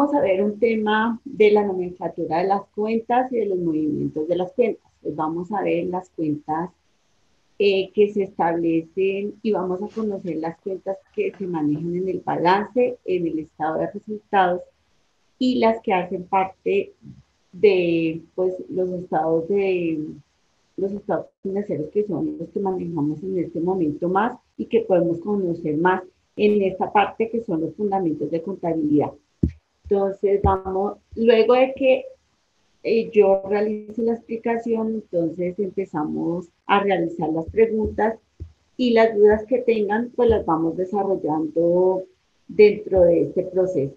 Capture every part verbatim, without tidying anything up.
vamos a ver un tema de la nomenclatura de las cuentas y de los movimientos de las cuentas. Pues vamos a ver las cuentas eh, que se establecen y vamos a conocer las cuentas que se manejan en el balance, en el estado de resultados y las que hacen parte de pues, los estados de los estados financieros que son los que manejamos en este momento más y que podemos conocer más en esta parte que son los fundamentos de contabilidad. Entonces, vamos, luego de que eh, yo realice la explicación, entonces empezamos a realizar las preguntas y las dudas que tengan, pues las vamos desarrollando dentro de este proceso.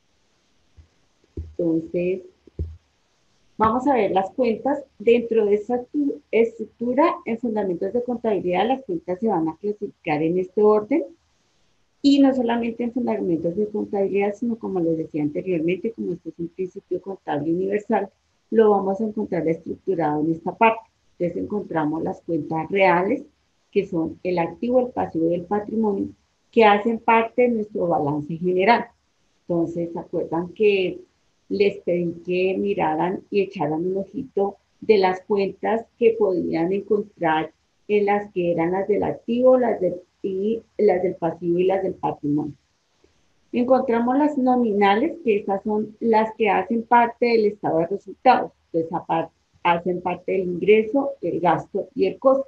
Entonces, vamos a ver las cuentas. Dentro de esa estructura en fundamentos de contabilidad, las cuentas se van a clasificar en este orden. Y no solamente en fundamentos de contabilidad, sino como les decía anteriormente, como este es un principio contable universal, lo vamos a encontrar estructurado en esta parte. Entonces encontramos las cuentas reales, que son el activo, el pasivo y el patrimonio, que hacen parte de nuestro balance general. Entonces, ¿se acuerdan que les pedí que miraran y echaran un ojito de las cuentas que podían encontrar en las que eran las del activo, las del, y las del pasivo y las del patrimonio? Encontramos las nominales, que estas son las que hacen parte del estado de resultados. Entonces, aparte, hacen parte del ingreso, el gasto y el costo.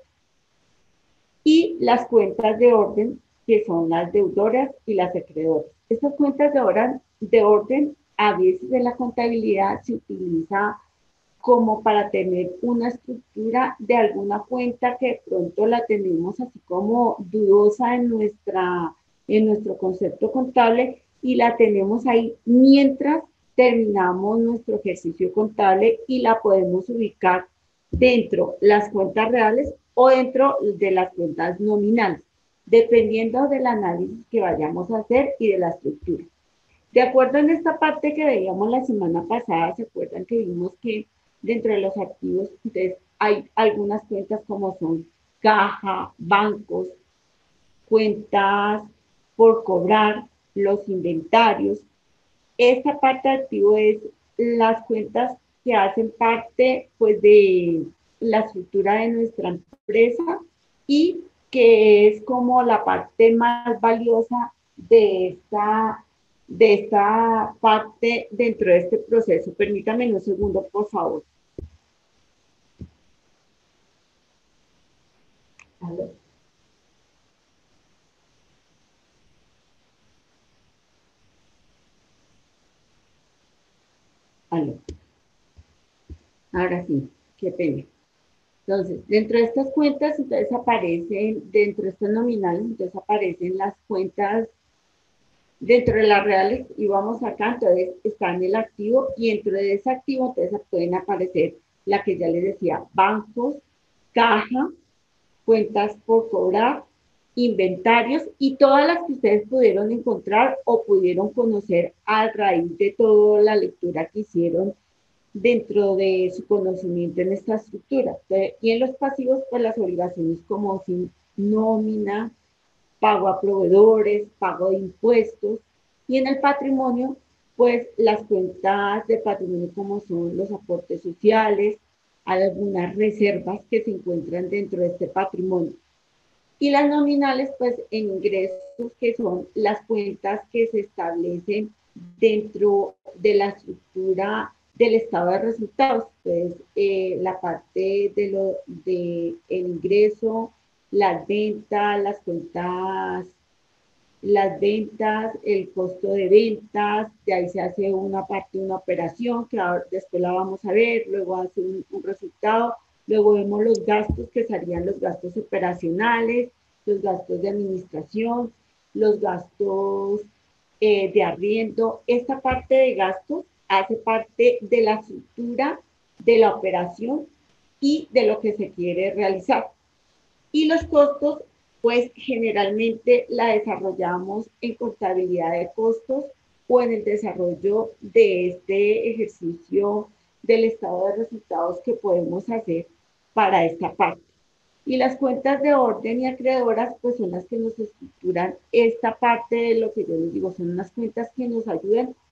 Y las cuentas de orden, que son las deudoras y las acreedoras. Estas cuentas de orden, de orden a veces en la contabilidad se utiliza como para tener una estructura de alguna cuenta que de pronto la tenemos así como dudosa en, nuestra, en nuestro concepto contable y la tenemos ahí mientras terminamos nuestro ejercicio contable y la podemos ubicar dentro las cuentas reales o dentro de las cuentas nominales, dependiendo del análisis que vayamos a hacer y de la estructura. De acuerdo en esta parte que veíamos la semana pasada, ¿se acuerdan que vimos que dentro de los activos, entonces, hay algunas cuentas como son caja, bancos, cuentas por cobrar, los inventarios? Esta parte de activo es las cuentas que hacen parte pues de la estructura de nuestra empresa y que es como la parte más valiosa de esta, de esta parte dentro de este proceso. Permítame un segundo, por favor. ¿Aló? ¿Aló? Ahora sí, qué pena. Entonces, dentro de estas cuentas, entonces aparecen, dentro de estas nominales, entonces aparecen las cuentas dentro de las reales y vamos acá, entonces está en el activo y dentro de ese activo entonces pueden aparecer la que ya les decía, bancos, caja, cuentas por cobrar, inventarios y todas las que ustedes pudieron encontrar o pudieron conocer a raíz de toda la lectura que hicieron dentro de su conocimiento en esta estructura. Entonces, y en los pasivos, pues las obligaciones como sin nómina, pago a proveedores, pago de impuestos, y en el patrimonio, pues las cuentas de patrimonio como son los aportes sociales, algunas reservas que se encuentran dentro de este patrimonio. Y las nominales, pues en ingresos, que son las cuentas que se establecen dentro de la estructura del estado de resultados, pues eh, la parte de lo de el ingreso, las ventas, las cuentas, las ventas, el costo de ventas, de ahí se hace una parte de una operación que ahora, después la vamos a ver, luego hace un, un resultado, luego vemos los gastos que serían los gastos operacionales, los gastos de administración, los gastos eh, de arriendo. Esta parte de gastos hace parte de la estructura de la operación y de lo que se quiere realizar. Y los costos, pues generalmente la desarrollamos en contabilidad de costos o en el desarrollo de este ejercicio del estado de resultados que podemos hacer para esta parte. Y las cuentas de orden y acreedoras, pues son las que nos estructuran esta parte de lo que yo les digo, son unas cuentas que nos ayudan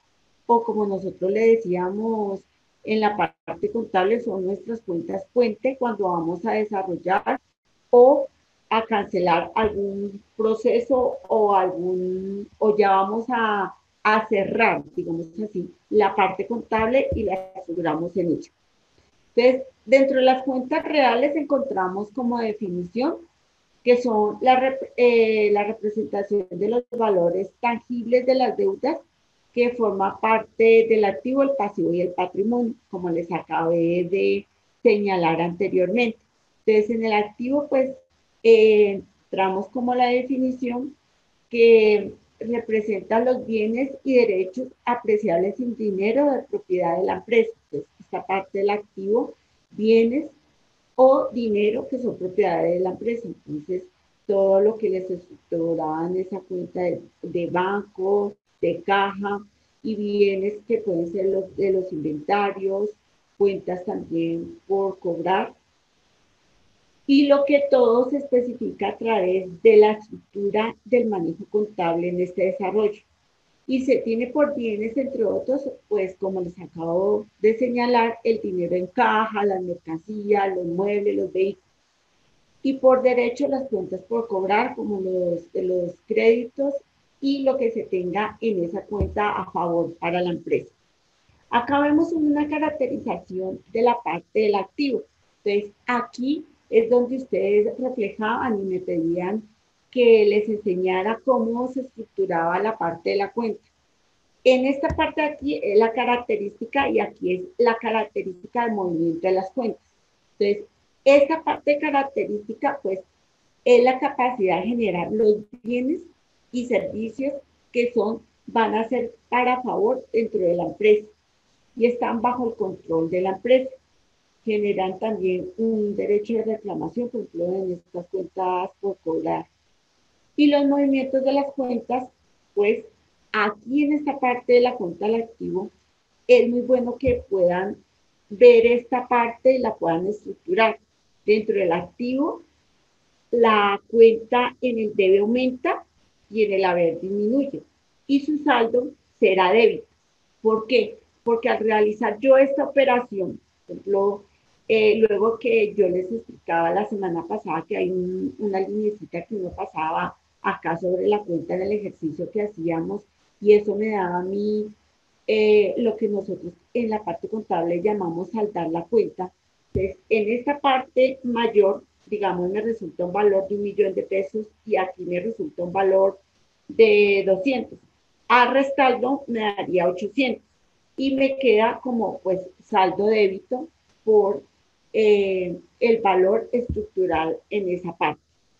o como nosotros le decíamos en la parte contable, son nuestras cuentas puente cuando vamos a desarrollar o a cancelar algún proceso o algún, o ya vamos a, a cerrar, digamos así, la parte contable y la aseguramos en ella. Entonces, dentro de las cuentas reales encontramos como definición que son la, rep eh, la representación de los valores tangibles de las deudas que forma parte del activo, el pasivo y el patrimonio, como les acabé de señalar anteriormente. Entonces, en el activo, pues, eh, entramos como la definición que representa los bienes y derechos apreciables sin dinero de propiedad de la empresa. Entonces, esta parte del activo, bienes o dinero que son propiedades de la empresa. Entonces, todo lo que les estructuraba en esa cuenta de, de banco, de caja y bienes que pueden ser los de los inventarios, cuentas también por cobrar, y lo que todo se especifica a través de la estructura del manejo contable en este desarrollo. Y se tiene por bienes, entre otros, pues como les acabo de señalar, el dinero en caja, las mercancías, los muebles, los vehículos. Y por derecho las cuentas por cobrar, como los, los créditos y lo que se tenga en esa cuenta a favor para la empresa. Acá vemos una caracterización de la parte del activo. Entonces, aquí es donde ustedes reflejaban y me pedían que les enseñara cómo se estructuraba la parte de la cuenta. En esta parte de aquí es la característica y aquí es la característica del movimiento de las cuentas. Entonces, esta parte característica, pues, es la capacidad de generar los bienes y servicios que son, van a ser para favor dentro de la empresa y están bajo el control de la empresa. Generan también un derecho de reclamación, por ejemplo, en estas cuentas por cobrar. Y los movimientos de las cuentas, pues aquí en esta parte de la cuenta del activo, es muy bueno que puedan ver esta parte y la puedan estructurar. Dentro del activo, la cuenta en el debe aumenta y en el haber disminuye. Y su saldo será débito. ¿Por qué? Porque al realizar yo esta operación, por ejemplo, eh, luego que yo les explicaba la semana pasada que hay un, una linecita que uno pasaba acá sobre la cuenta en el ejercicio que hacíamos y eso me daba a mí eh, lo que nosotros en la parte contable llamamos saldar la cuenta. Entonces, en esta parte mayor, digamos, me resulta un valor de un millón de pesos y aquí me resulta un valor de doscientos. A restarlo me daría ochocientos y me queda como pues saldo débito por eh, el valor estructural en esa parte.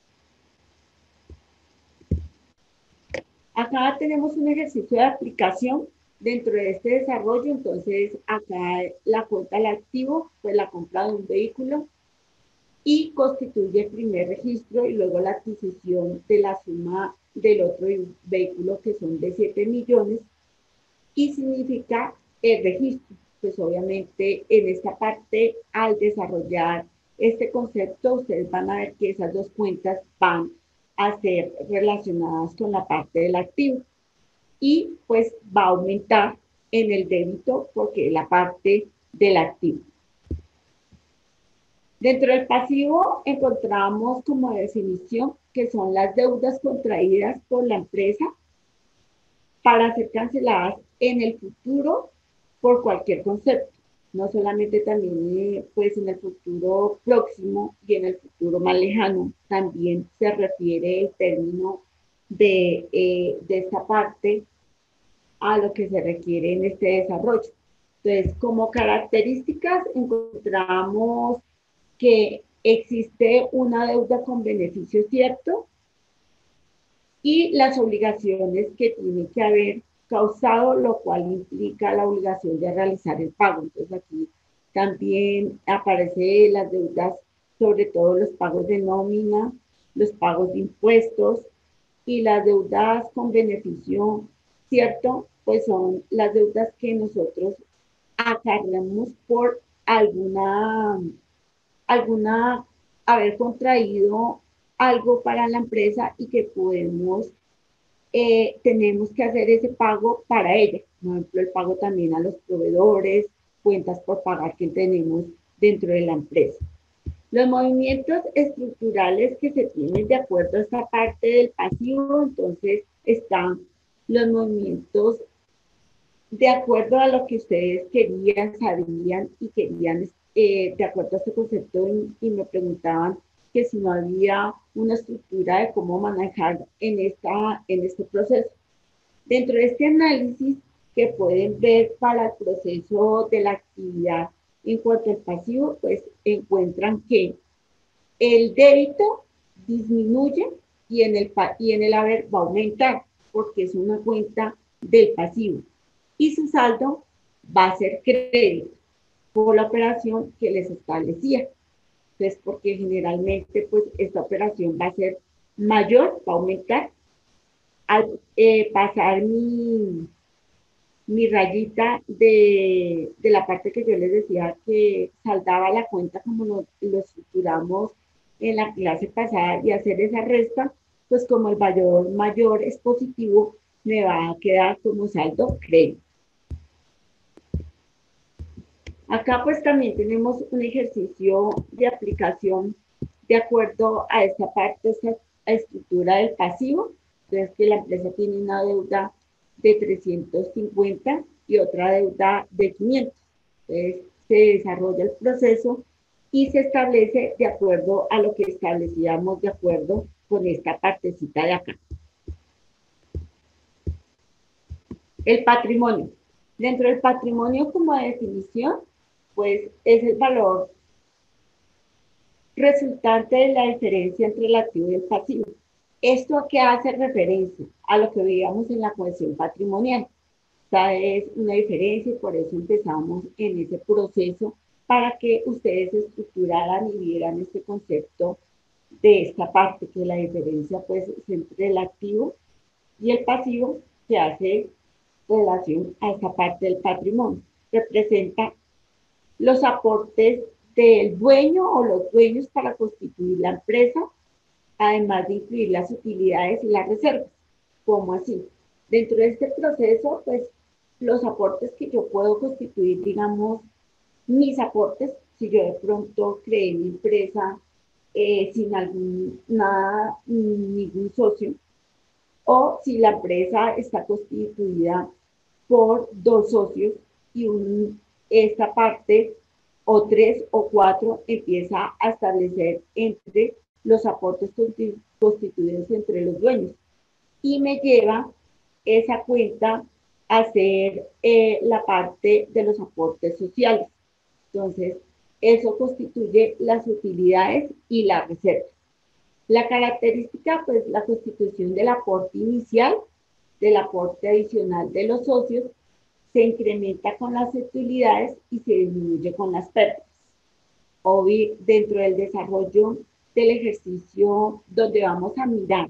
Acá tenemos un ejercicio de aplicación dentro de este desarrollo, entonces acá la cuenta del activo, pues la compra de un vehículo y constituye el primer registro y luego la adquisición de la suma del otro vehículo que son de siete millones y significa el registro. Pues obviamente en esta parte al desarrollar este concepto ustedes van a ver que esas dos cuentas van a ser relacionadas con la parte del activo y pues va a aumentar en el débito porque es la parte del activo. Dentro del pasivo encontramos como definición que son las deudas contraídas por la empresa para ser canceladas en el futuro por cualquier concepto, no solamente también eh, pues en el futuro próximo y en el futuro más lejano, también se refiere el término de, eh, de esta parte a lo que se requiere en este desarrollo. Entonces, como características encontramos que existe una deuda con beneficio cierto y las obligaciones que tiene que haber causado, lo cual implica la obligación de realizar el pago. Entonces aquí también aparecen las deudas, sobre todo los pagos de nómina, los pagos de impuestos y las deudas con beneficio cierto, pues son las deudas que nosotros acarreamos por alguna alguna, haber contraído algo para la empresa y que podemos eh, tenemos que hacer ese pago para ella. Por ejemplo, el pago también a los proveedores, cuentas por pagar que tenemos dentro de la empresa. Los movimientos estructurales que se tienen de acuerdo a esta parte del pasivo, entonces están los movimientos de acuerdo a lo que ustedes querían, sabían y querían, eh, de acuerdo a este concepto, y, y me preguntaban que si no había una estructura de cómo manejar en, esta, en este proceso. Dentro de este análisis que pueden ver para el proceso de la actividad en cuanto al pasivo, pues encuentran que el débito disminuye y en el, y en el haber va a aumentar porque es una cuenta del pasivo y su saldo va a ser crédito por la operación que les establecía. Entonces, porque generalmente pues esta operación va a ser mayor, va a aumentar. Al eh, pasar mi, mi rayita de, de la parte que yo les decía que saldaba la cuenta como lo, lo estructuramos en la clase pasada y hacer esa resta, pues como el valor mayor es positivo, me va a quedar como saldo crédito. Acá pues también tenemos un ejercicio de aplicación de acuerdo a esta parte, esta estructura del pasivo. Entonces que la empresa tiene una deuda de trescientos cincuenta y otra deuda de quinientos. Entonces se desarrolla el proceso y se establece de acuerdo a lo que establecíamos de acuerdo con esta partecita de acá. El patrimonio. Dentro del patrimonio como definición, pues es el valor resultante de la diferencia entre el activo y el pasivo. ¿Esto a qué hace referencia? A lo que veíamos en la cohesión patrimonial. Esta es una diferencia y por eso empezamos en ese proceso para que ustedes estructuraran y vieran este concepto de esta parte, que la diferencia pues es entre el activo y el pasivo que hace relación a esta parte del patrimonio. Representa los aportes del dueño o los dueños para constituir la empresa, además de incluir las utilidades y las reservas. ¿Cómo así? Dentro de este proceso, pues los aportes que yo puedo constituir, digamos, mis aportes, si yo de pronto creé mi empresa eh, sin algún, nada, ningún socio, o si la empresa está constituida por dos socios y un, esta parte o tres o cuatro empieza a establecer entre los aportes constituidos entre los dueños y me lleva esa cuenta a ser eh, la parte de los aportes sociales. Entonces, eso constituye las utilidades y las reservas. La característica, pues, la constitución del aporte inicial, del aporte adicional de los socios, se incrementa con las utilidades y se disminuye con las pérdidas. Obvio, dentro del desarrollo del ejercicio donde vamos a mirar,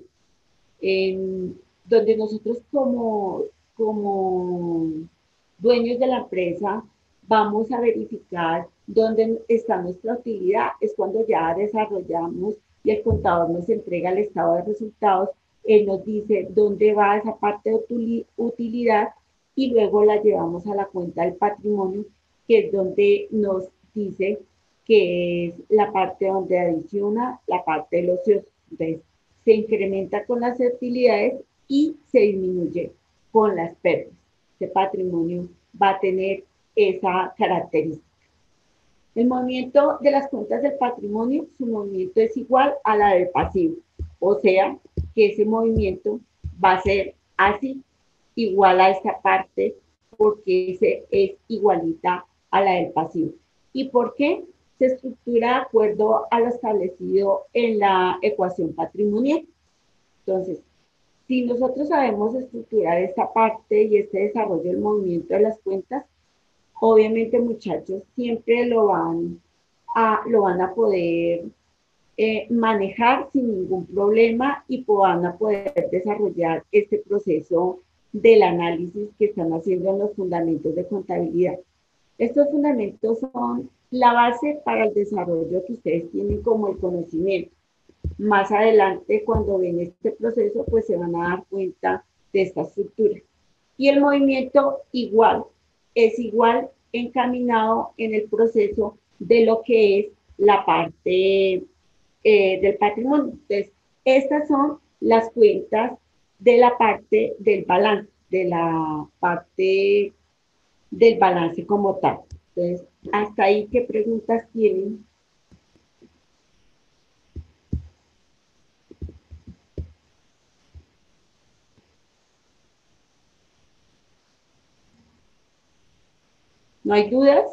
en, donde nosotros como, como dueños de la empresa vamos a verificar dónde está nuestra utilidad, es cuando ya desarrollamos y el contador nos entrega el estado de resultados, él nos dice dónde va esa parte de utilidad y luego la llevamos a la cuenta del patrimonio, que es donde nos dice que es la parte donde adiciona la parte de los ociosos. Entonces, se incrementa con las utilidades y se disminuye con las pérdidas. Este patrimonio va a tener esa característica. El movimiento de las cuentas del patrimonio, su movimiento es igual a la del pasivo. O sea, que ese movimiento va a ser así, igual a esta parte, porque ese es igualita a la del pasivo. ¿Y por qué? Se estructura de acuerdo a lo establecido en la ecuación patrimonial. Entonces, si nosotros sabemos estructurar esta parte y este desarrollo del movimiento de las cuentas, obviamente, muchachos, siempre lo van a, lo van a poder eh, manejar sin ningún problema y van a poder desarrollar este proceso del análisis que están haciendo en los fundamentos de contabilidad. Estos fundamentos son la base para el desarrollo que ustedes tienen como el conocimiento. Más adelante, cuando ven este proceso, pues se van a dar cuenta de esta estructura. Y el movimiento igual, es igual encaminado en el proceso de lo que es la parte eh, del patrimonio. Entonces, estas son las cuentas de la parte del balance, de la parte del balance como tal. Entonces, hasta ahí, ¿qué preguntas tienen? ¿No hay dudas?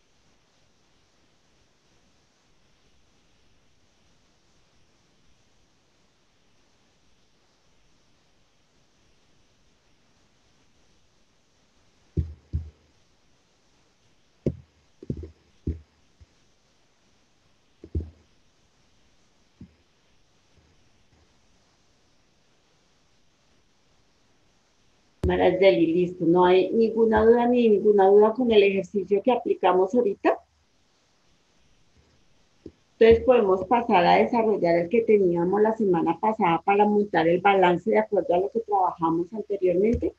Maraceli, listo. No hay ninguna duda ni ninguna duda con el ejercicio que aplicamos ahorita. Entonces podemos pasar a desarrollar el que teníamos la semana pasada para montar el balance de acuerdo a lo que trabajamos anteriormente.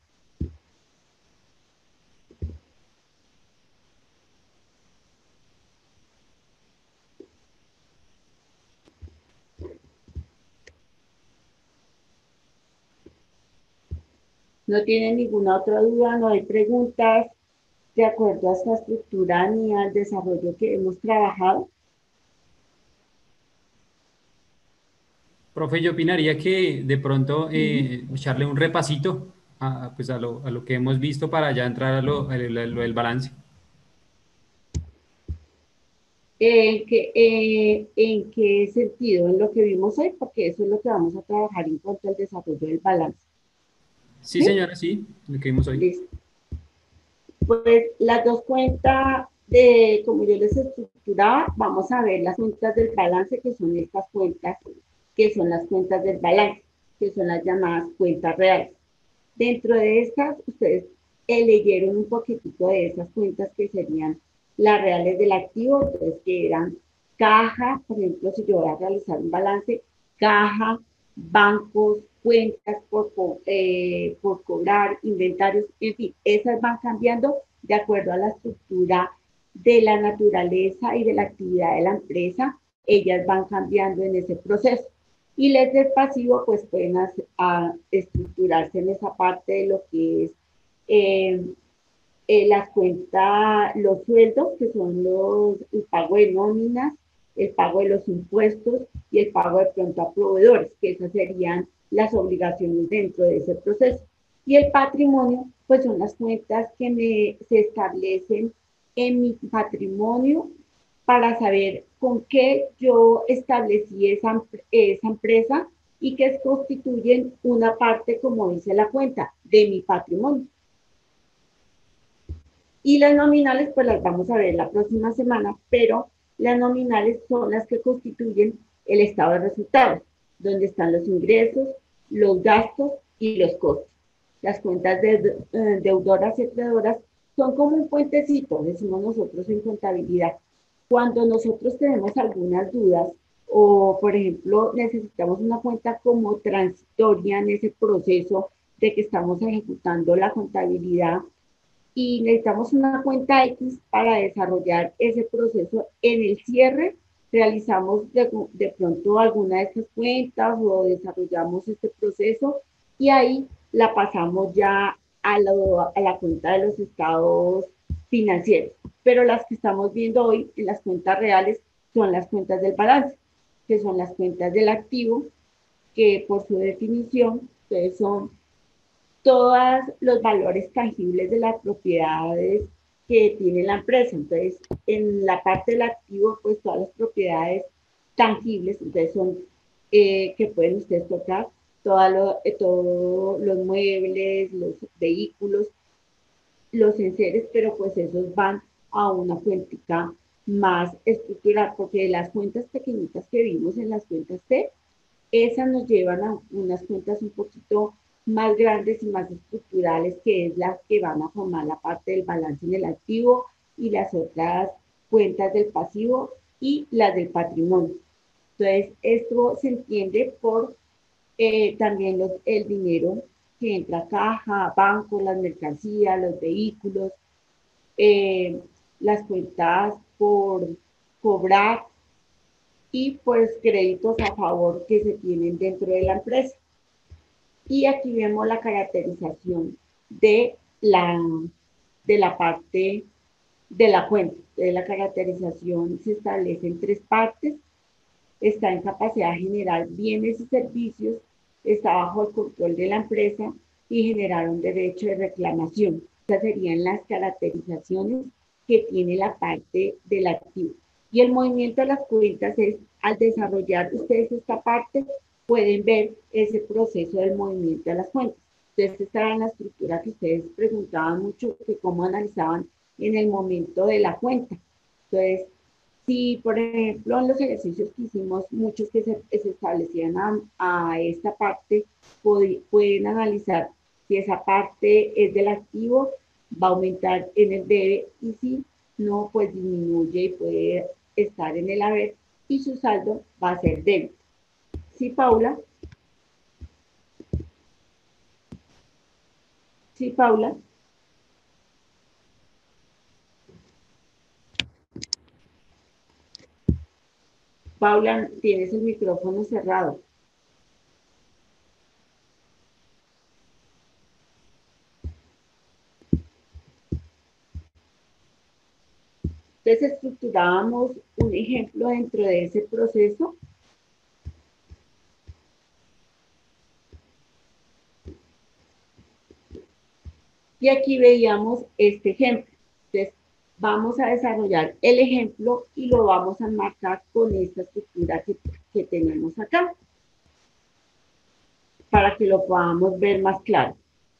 No tienen ninguna otra duda, no hay preguntas de acuerdo a esta estructura ni al desarrollo que hemos trabajado. Profe, yo opinaría que de pronto Ujú. eh, echarle un repasito a, pues a, lo, a lo que hemos visto para ya entrar a lo, a lo- a lo del balance. ¿En qué, eh, ¿En qué sentido? En lo que vimos hoy, porque eso es lo que vamos a trabajar en cuanto al desarrollo del balance. Sí, ¿Sí? señora, sí, lo que vimos hoy. Listo. Pues las dos cuentas de, como yo les estructuraba, vamos a ver las cuentas del balance, que son estas cuentas, que son las cuentas del balance, que son las llamadas cuentas reales. Dentro de estas, ustedes eh, leyeron un poquitico de esas cuentas que serían las reales del activo, entonces que eran caja, por ejemplo, si yo voy a realizar un balance, caja, bancos, cuentas por, eh, por cobrar, inventarios, en fin, esas van cambiando de acuerdo a la estructura de la naturaleza y de la actividad de la empresa, ellas van cambiando en ese proceso. Y les del pasivo, pues pueden hacer, a, estructurarse en esa parte de lo que es eh, eh, las cuentas, los sueldos, que son los, el pago de nóminas, el pago de los impuestos y el pago de pronto a proveedores, que esas serían las obligaciones dentro de ese proceso. Y el patrimonio, pues son las cuentas que me, se establecen en mi patrimonio para saber con qué yo establecí esa, esa empresa y que constituyen una parte, como dice la cuenta, de mi patrimonio. Y las nominales, pues las vamos a ver la próxima semana, pero las nominales son las que constituyen el estado de resultados, donde están los ingresos, los gastos y los costos. Las cuentas de, eh, deudoras y acreedoras son como un puentecito, decimos nosotros en contabilidad. Cuando nosotros tenemos algunas dudas o, por ejemplo, necesitamos una cuenta como transitoria en ese proceso de que estamos ejecutando la contabilidad, y necesitamos una cuenta X para desarrollar ese proceso. En el cierre realizamos de, de pronto alguna de estas cuentas o desarrollamos este proceso y ahí la pasamos ya a, lo, a la cuenta de los estados financieros. Pero las que estamos viendo hoy en las cuentas reales son las cuentas del balance, que son las cuentas del activo, que por su definición pues, son todos los valores tangibles de las propiedades que tiene la empresa. Entonces, en la parte del activo, pues todas las propiedades tangibles, entonces son eh, que pueden ustedes tocar, todos lo, eh, todo los muebles, los vehículos, los enseres, pero pues esos van a una cuentica más estructural, porque las cuentas pequeñitas que vimos en las cuentas T, esas nos llevan a unas cuentas un poquito más grandes y más estructurales, que es las que van a formar la parte del balance en el activo y las otras cuentas del pasivo y las del patrimonio. Entonces, esto se entiende por eh, también los, el dinero. que entra caja, banco, las mercancías, los vehículos, eh, las cuentas por cobrar y pues créditos a favor que se tienen dentro de la empresa. Y aquí vemos la caracterización de la, de la parte de la cuenta. De la caracterización se establece en tres partes. Está en capacidad de generar bienes y servicios, está bajo el control de la empresa y generar un derecho de reclamación. Estas serían las caracterizaciones que tiene la parte del activo. Y el movimiento de las cuentas es, al desarrollar ustedes esta parte, pueden ver ese proceso del movimiento de las cuentas. Entonces, esta era la estructura que ustedes preguntaban mucho, que cómo analizaban en el momento de la cuenta. Entonces, si, por ejemplo, en los ejercicios que hicimos, muchos que se, se establecían a, a esta parte, pod, pueden analizar si esa parte es del activo, va a aumentar en el debe, y si no, pues disminuye y puede estar en el haber, y su saldo va a ser débito. ¿Sí, Paula? ¿Sí, Paula? Paula, tienes el micrófono cerrado. Entonces estructurábamos un ejemplo dentro de ese proceso. Y aquí veíamos este ejemplo. Entonces, vamos a desarrollar el ejemplo y lo vamos a marcar con esta estructura que, que tenemos acá, para que lo podamos ver más claro.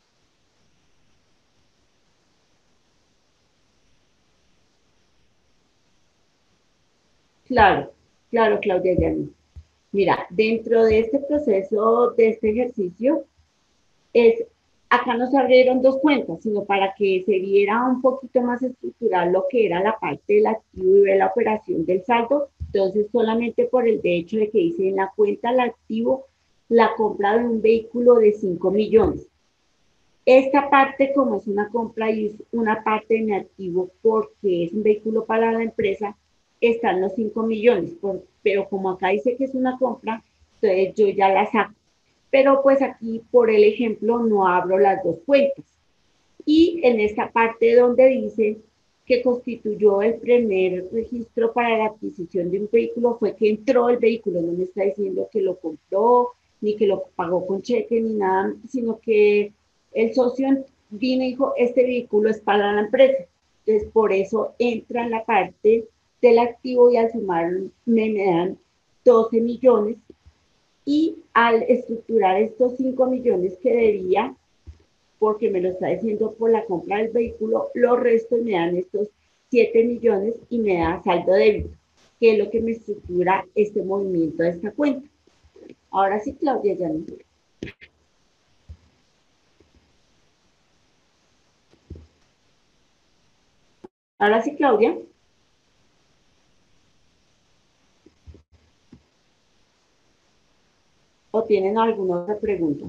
Claro, claro, Claudia Yanni. Mira, dentro de este proceso, de este ejercicio, es, acá no se abrieron dos cuentas, sino para que se viera un poquito más estructural lo que era la parte del activo y ver la operación del saldo. Entonces, solamente por el de hecho de que dice en la cuenta del activo la compra de un vehículo de cinco millones. Esta parte, como es una compra y es una parte de mi activo porque es un vehículo para la empresa, están los cinco millones, por, pero como acá dice que es una compra, entonces yo ya la saco. Pero pues aquí, por el ejemplo, no abro las dos cuentas. Y en esta parte donde dice que constituyó el primer registro para la adquisición de un vehículo, fue que entró el vehículo, no me está diciendo que lo compró, ni que lo pagó con cheque, ni nada, sino que el socio vino y dijo, este vehículo es para la empresa. Entonces, por eso entra en la parte del activo y al sumar me, me dan doce millones, y al estructurar estos cinco millones que debía, porque me lo está diciendo por la compra del vehículo, los restos me dan estos siete millones y me da saldo débito, que es lo que me estructura este movimiento de esta cuenta. Ahora sí, Claudia, ya no. Ahora sí, Claudia. ¿O tienen alguna otra pregunta?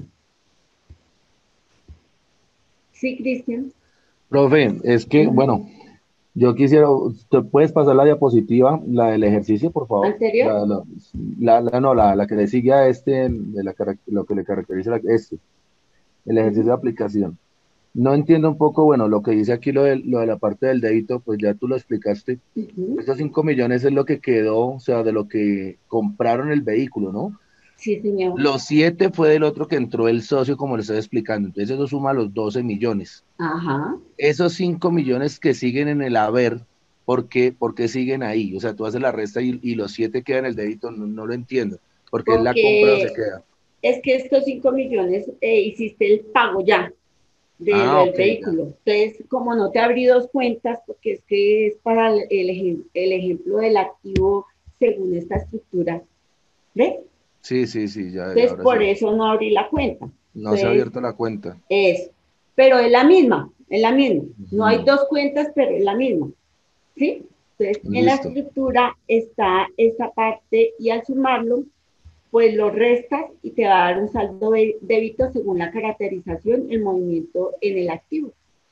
Sí, Cristian. Profe, es que, bueno, yo quisiera, ¿te puedes pasar la diapositiva, la del ejercicio, por favor? ¿Anterior? La, la, la, la- no, la, la que le sigue a este, de la, carac- lo que le caracteriza a este, el ejercicio de Uh-huh. aplicación. No entiendo un poco, bueno, lo que dice aquí lo de, lo de la parte del débito, pues ya tú lo explicaste. Uh-huh. Estos cinco millones es lo que quedó, o sea, de lo que compraron el vehículo, ¿no? Sí, señor. Los siete fue del otro que entró el socio, como le estoy explicando. Entonces eso suma los doce millones. Ajá. Esos cinco millones que siguen en el haber, ¿por qué, por qué siguen ahí? O sea, tú haces la resta y, y los siete quedan en el débito, no, no lo entiendo. Porque es la compra o se Porque queda. es que estos cinco millones eh, hiciste el pago ya de lo Ah, del ok, ya. vehículo. Entonces, como no te abrí dos cuentas, porque es que es para el, el, el ejemplo del activo según esta estructura, ¿ves? Sí, sí, sí, ya, ya, Entonces, ahora por sí. eso no abrí la cuenta. No se ha Entonces, abierto la cuenta. es, pero es la misma, es la misma. No hay Ujú. dos cuentas, pero es la misma, ¿sí? Entonces, en la Listo. estructura está esta parte y al sumarlo, pues lo restas y te va a dar un saldo de débito según la caracterización, el movimiento en el activo.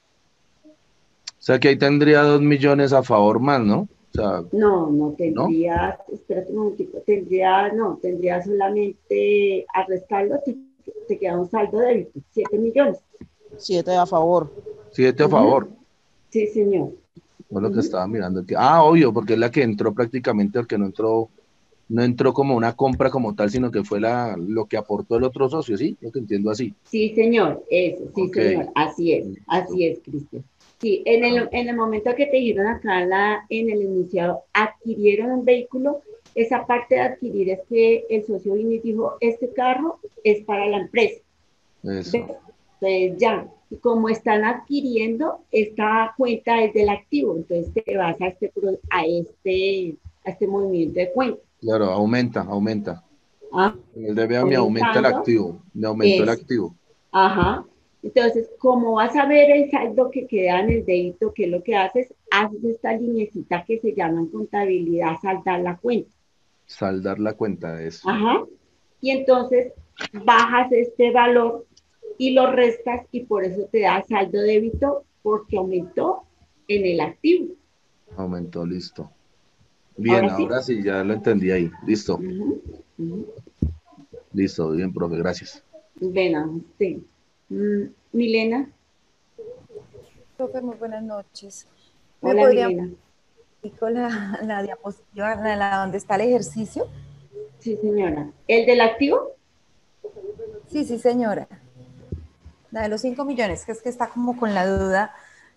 O sea que ahí tendría dos millones a favor más, ¿no? O sea, No, no ¿no? tendrías, espérate un momentico, tendría, no, tendría solamente al restarlo, te, te queda un saldo débito, siete millones. Siete a favor. Siete a Ujú. favor. Sí, señor. Fue lo que Ujú. estaba mirando aquí. Ah, obvio, porque es la que entró prácticamente, porque no entró, no entró como una compra como tal, sino que fue la, lo que aportó el otro socio, ¿sí? Lo que entiendo así. Sí, señor, eso, sí, Ok. señor, así es, Listo. así es, Cristian. Sí, en el, en el momento que te dijeron acá en, la, en el enunciado, adquirieron un vehículo, esa parte de adquirir es que el socio vino y dijo, este carro es para la empresa. Eso. Entonces ya, y como están adquiriendo, esta cuenta es del activo, entonces te vas a este, pro- a este, a este movimiento de cuenta. Claro, aumenta, aumenta. Ah, El D B A me aumenta el aumentando, activo, me aumentó el es, activo. ajá. Entonces, como vas a ver el saldo que queda en el débito, ¿qué es lo que haces? Haces esta linecita que se llama en contabilidad saldar la cuenta. Saldar la cuenta de eso. Ajá. Y entonces bajas este valor y lo restas y por eso te da saldo débito porque aumentó en el activo. Aumentó, listo. Bien, Ahora sí. ahora sí, ya lo entendí ahí. Listo, Ujú, ujú. listo, bien, profe, gracias. Bueno, sí. Mm, Milena, Profe, muy buenas noches. ¿Me hola podría Milena. ir con la, la diapositiva, la, la donde está el ejercicio? Sí, señora. ¿El del activo? Sí, sí, señora. La de los cinco millones, que es que está como con la duda.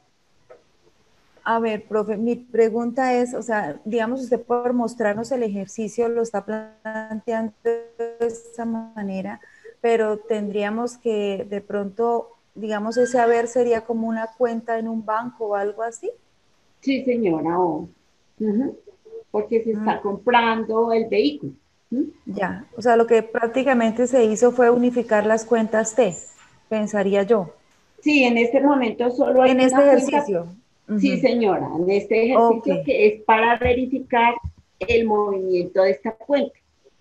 A ver, profe, mi pregunta es, o sea, digamos, usted por mostrarnos el ejercicio lo está planteando de esta manera, pero tendríamos que de pronto, digamos, ese haber sería como una cuenta en un banco o algo así. Sí, señora. Oh. Ujú. Porque se Mm, está comprando el vehículo. ¿Mm? ya, o sea, lo que prácticamente se hizo fue unificar las cuentas T, pensaría yo. Sí, en este momento solo hay En este una cuenta. ejercicio. Sí, Ujú. señora, en este Ok. ejercicio que es para verificar el movimiento de esta cuenta,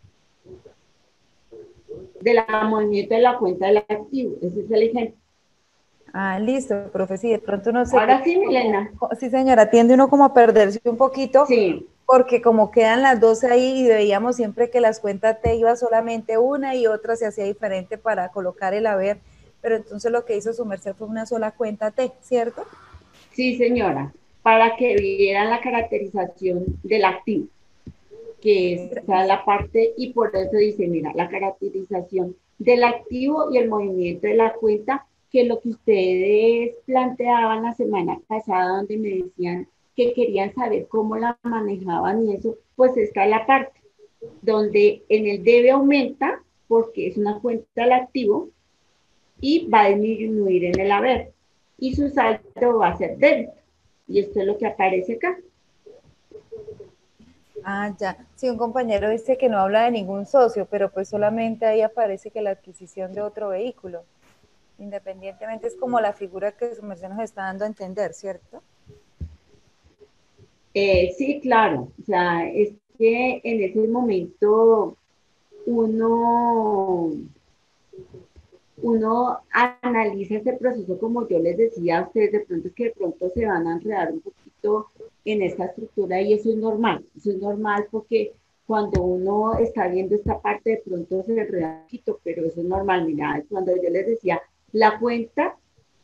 del movimiento de la cuenta del activo. Ese es el ejemplo. Ah, listo, profe, sí, de pronto no sé qué. Ahora sí, Milena. Sí, señora, tiende uno como a perderse un poquito, Sí, porque como quedan las dos ahí y veíamos siempre que las cuentas T iba solamente una y otra se hacía diferente para colocar el haber, pero entonces lo que hizo su merced fue una sola cuenta T, ¿cierto? sí, señora, para que vieran la caracterización del activo, que es la parte, y por eso dice, mira, la caracterización del activo y el movimiento de la cuenta, que lo que ustedes planteaban la semana pasada, donde me decían que querían saber cómo la manejaban y eso, pues está la parte donde en el debe aumenta porque es una cuenta del activo y va a disminuir en el haber y su saldo va a ser débito. Y esto es lo que aparece acá. Ah, ya. Sí, un compañero dice que no habla de ningún socio, pero pues solamente ahí aparece que la adquisición de otro vehículo. Independientemente es como la figura que su merced nos está dando a entender, ¿cierto? Eh, sí, claro. O sea, es que en ese momento uno, uno analiza ese proceso como yo les decía a ustedes, de pronto es que de pronto se van a enredar un poquito en esta estructura y eso es normal. Eso es normal porque cuando uno está viendo esta parte de pronto se enreda un poquito, pero eso es normal. Mira, cuando yo les decía, la cuenta,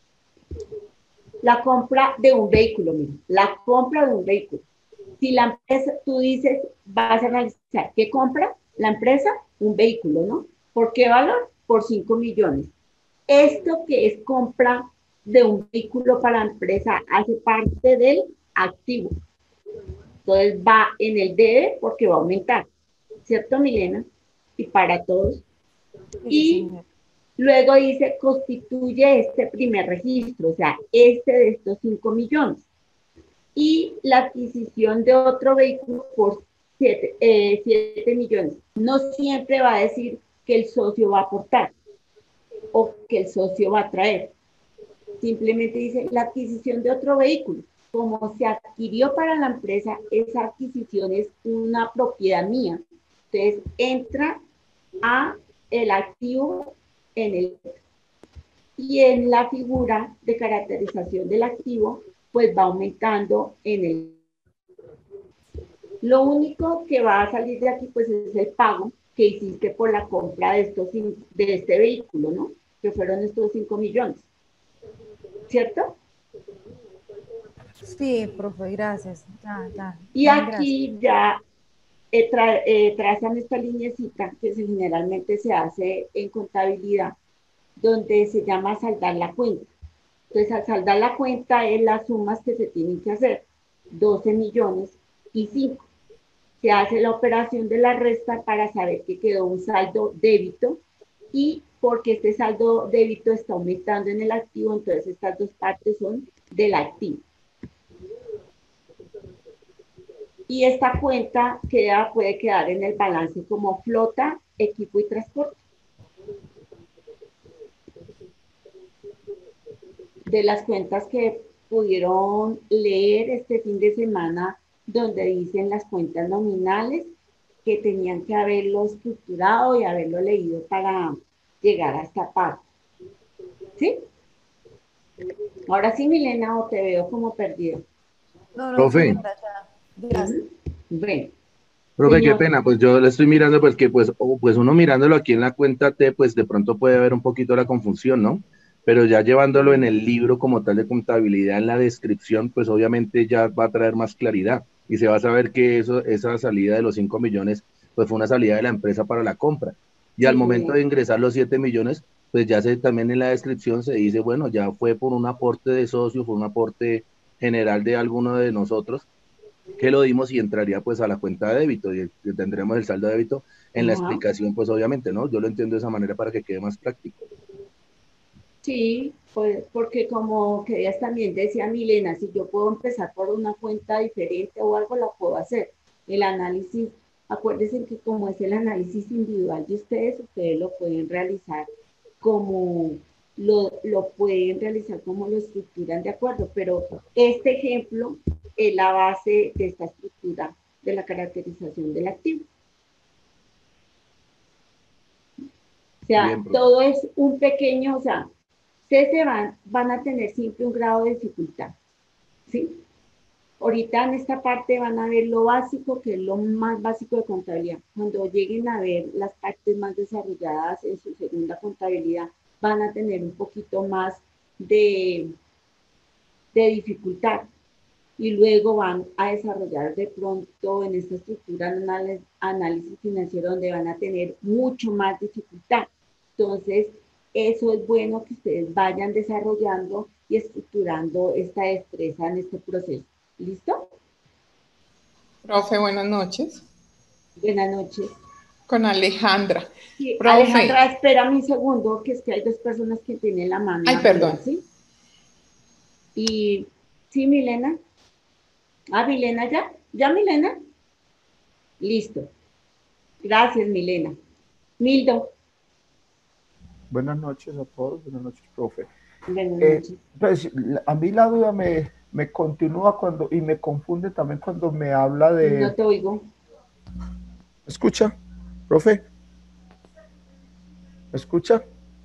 la compra de un vehículo, mira, la compra de un vehículo. Si la empresa, tú dices, vas a analizar, ¿qué compra la empresa? Un vehículo, ¿no? ¿Por qué valor? Por cinco millones. Esto que es compra de un vehículo para la empresa hace parte del activo. Entonces va en el debe porque va a aumentar, ¿cierto, Milena? Y para todos. Sí, sí, Y señor. luego dice, constituye este primer registro, o sea, este de estos cinco millones. Y la adquisición de otro vehículo por siete eh, millones. No siempre va a decir que el socio va a aportar o que el socio va a traer. Simplemente dice la adquisición de otro vehículo. Como se adquirió para la empresa, esa adquisición es una propiedad mía. Entonces entra a el activo en el, y en la figura de caracterización del activo, pues va aumentando en el. Lo único que va a salir de aquí, pues es el pago que hiciste por la compra de, estos, de este vehículo, ¿no? Que fueron estos cinco millones, ¿cierto? Sí, profe, gracias. Ya, ya. Y Bien, aquí ya eh, tra eh, trazan esta linecita que se, generalmente se hace en contabilidad, donde se llama saldar la cuenta. Entonces, al saldar la cuenta es las sumas que se tienen que hacer, doce millones y cinco. Se hace la operación de la resta para saber que quedó un saldo débito y porque este saldo débito está aumentando en el activo, entonces estas dos partes son del activo. Y esta cuenta queda, puede quedar en el balance como flota, equipo y transporte. De las cuentas que pudieron leer este fin de semana, donde dicen las cuentas nominales, que tenían que haberlo estructurado y haberlo leído para llegar a esta parte. ¿Sí? Ahora sí, Milena, o te veo como perdido. No, no, Profe, señora, ya. Gracias. Bueno, profe, qué señor. pena, pues yo le estoy mirando, pues que pues, o, pues uno mirándolo aquí en la cuenta T, pues de pronto puede haber un poquito la confusión, ¿no? Pero ya llevándolo en el libro como tal de contabilidad, en la descripción, pues obviamente ya va a traer más claridad y se va a saber que eso, esa salida de los cinco millones, pues fue una salida de la empresa para la compra. Y al momento Sí, de ingresar los siete millones, pues ya se, también en la descripción se dice, bueno, ya fue por un aporte de socio, fue un aporte general de alguno de nosotros, que lo dimos y entraría pues a la cuenta de débito y tendremos el saldo de débito en la ajá. explicación, pues obviamente, ¿no? Yo lo entiendo de esa manera para que quede más práctico. Sí, pues porque como que ellas también decía Milena, si yo puedo empezar por una cuenta diferente o algo, la puedo hacer. El análisis, acuérdense que como es el análisis individual de ustedes, ustedes lo pueden realizar como lo, lo pueden realizar como lo estructuran de acuerdo, pero este ejemplo es la base de esta estructura de la caracterización del activo. O sea, Bien, profe. todo es un pequeño, o sea, ustedes se van, van a tener siempre un grado de dificultad, ¿sí? Ahorita en esta parte van a ver lo básico, que es lo más básico de contabilidad. Cuando lleguen a ver las partes más desarrolladas en su segunda contabilidad, van a tener un poquito más de, de dificultad. Y luego van a desarrollar de pronto en esta estructura un análisis financiero donde van a tener mucho más dificultad. Entonces, eso es bueno que ustedes vayan desarrollando y estructurando esta destreza en este proceso. ¿Listo? Profe, buenas noches. Buenas noches. Con Alejandra. Sí, Profe. Alejandra, espérame un segundo, que es que hay dos personas que tienen la mano Ay, arriba, perdón. ¿sí? Y, ¿sí, Milena? Ah, Milena, ¿ya? ¿Ya, Milena? Listo. Gracias, Milena. Mildo. Buenas noches a todos, buenas noches, profe. Buenas Eh, noches. pues, a mí la duda me, me continúa cuando, y me confunde también cuando me habla No de... te oigo. ¿Me escucha, profe? ¿Me escucha?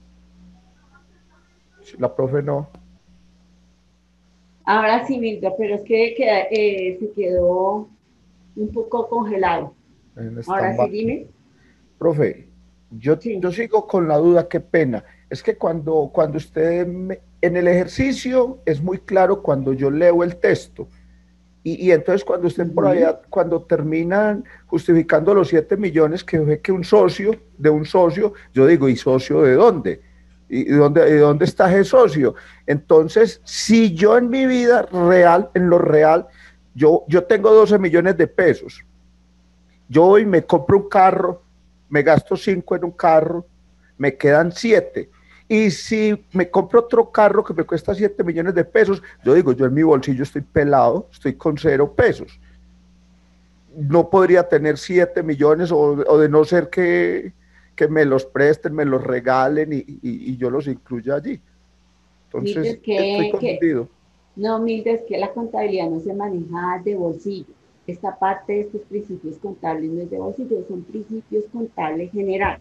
La profe no. Ahora sí, Mildo, pero es que queda, eh, se quedó un poco congelado. En Ahora sí, stand-by. dime. Profe, yo, Sí. yo sigo con la duda, qué pena. Es que cuando, cuando usted, me, en el ejercicio es muy claro cuando yo leo el texto. Y, y entonces cuando usted por Uh-huh. allá, cuando terminan justificando los siete millones que ve que un socio, de un socio, yo digo, ¿y socio de dónde? ¿Y dónde, y dónde está ese socio? Entonces, si yo en mi vida real, en lo real, yo, yo tengo doce millones de pesos, yo hoy me compro un carro, me gasto cinco en un carro, me quedan siete. Y si me compro otro carro que me cuesta siete millones de pesos, yo digo, yo en mi bolsillo estoy pelado, estoy con cero pesos. No podría tener siete millones o, o de no ser que, que me los presten, me los regalen y, y, y yo los incluya allí. Mildes Entonces, estoy que, que, confundido. no, Mildes que la contabilidad no se maneja de bolsillo. Esta parte de estos principios contables no es de bolsillo, son principios contables generales.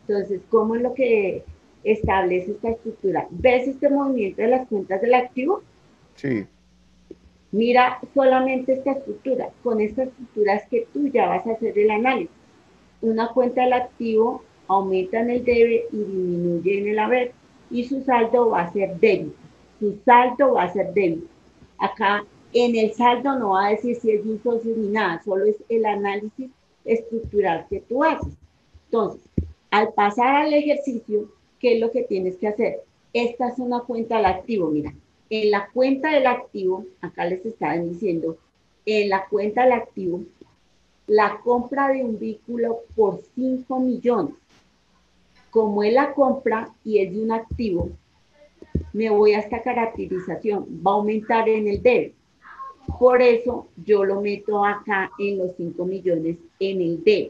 Entonces, ¿cómo es lo que establece esta estructura? ¿Ves este movimiento de las cuentas del activo? Sí. Mira solamente esta estructura. Con esta estructura es que tú ya vas a hacer el análisis. Una cuenta del activo aumenta en el debe y disminuye en el haber, y su saldo va a ser débito. Su saldo va a ser débito. Acá en el saldo no va a decir si es un socio ni nada, solo es el análisis estructural que tú haces. Entonces, al pasar al ejercicio, ¿qué es lo que tienes que hacer? Esta es una cuenta del activo, mira. En la cuenta del activo, acá les estaban diciendo, en la cuenta del activo, la compra de un vehículo por cinco millones. Como es la compra y es de un activo, me voy a esta caracterización, va a aumentar en el debe. Por eso yo lo meto acá en los cinco millones en el debe.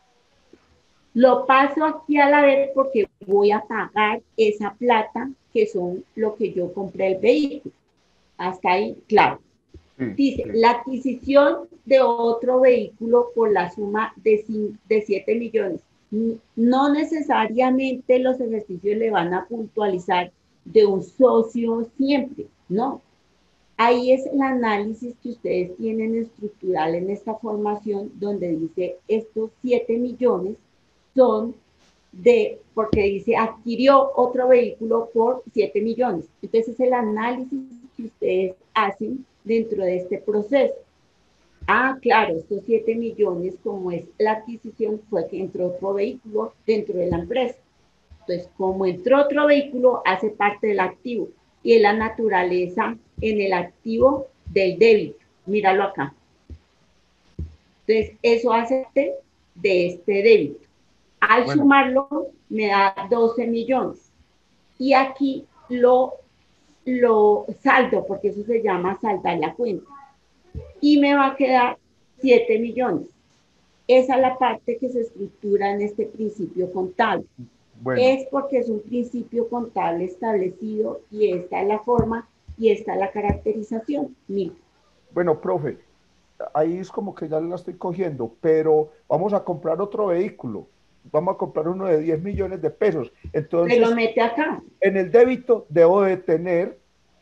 Lo paso aquí a la vez porque voy a pagar esa plata que son lo que yo compré el vehículo. Hasta ahí, claro. Sí, Dice, sí. la adquisición de otro vehículo por la suma de, de siete millones. No necesariamente los ejercicios le van a puntualizar de un socio siempre, no. Ahí es el análisis que ustedes tienen estructural en esta formación, donde dice estos siete millones son de, porque dice adquirió otro vehículo por siete millones. Entonces es el análisis que ustedes hacen dentro de este proceso. Ah, claro, estos siete millones, como es la adquisición, fue que entró otro vehículo dentro de la empresa. Entonces, como entró otro vehículo, hace parte del activo y es la naturaleza en el activo del débito. Míralo acá. Entonces, eso hace de este débito. Al Bueno. sumarlo, me da doce millones. Y aquí lo, lo saldo, porque eso se llama saldar la cuenta. Y me va a quedar siete millones. Esa es la parte que se estructura en este principio contable. Bueno. Es porque es un principio contable establecido y esta es la forma y esta es la caracterización. Mira. Bueno, profe, ahí es como que ya la estoy cogiendo, pero vamos a comprar otro vehículo. Vamos a comprar uno de diez millones de pesos. Entonces, me lo mete acá. En el débito debo de tener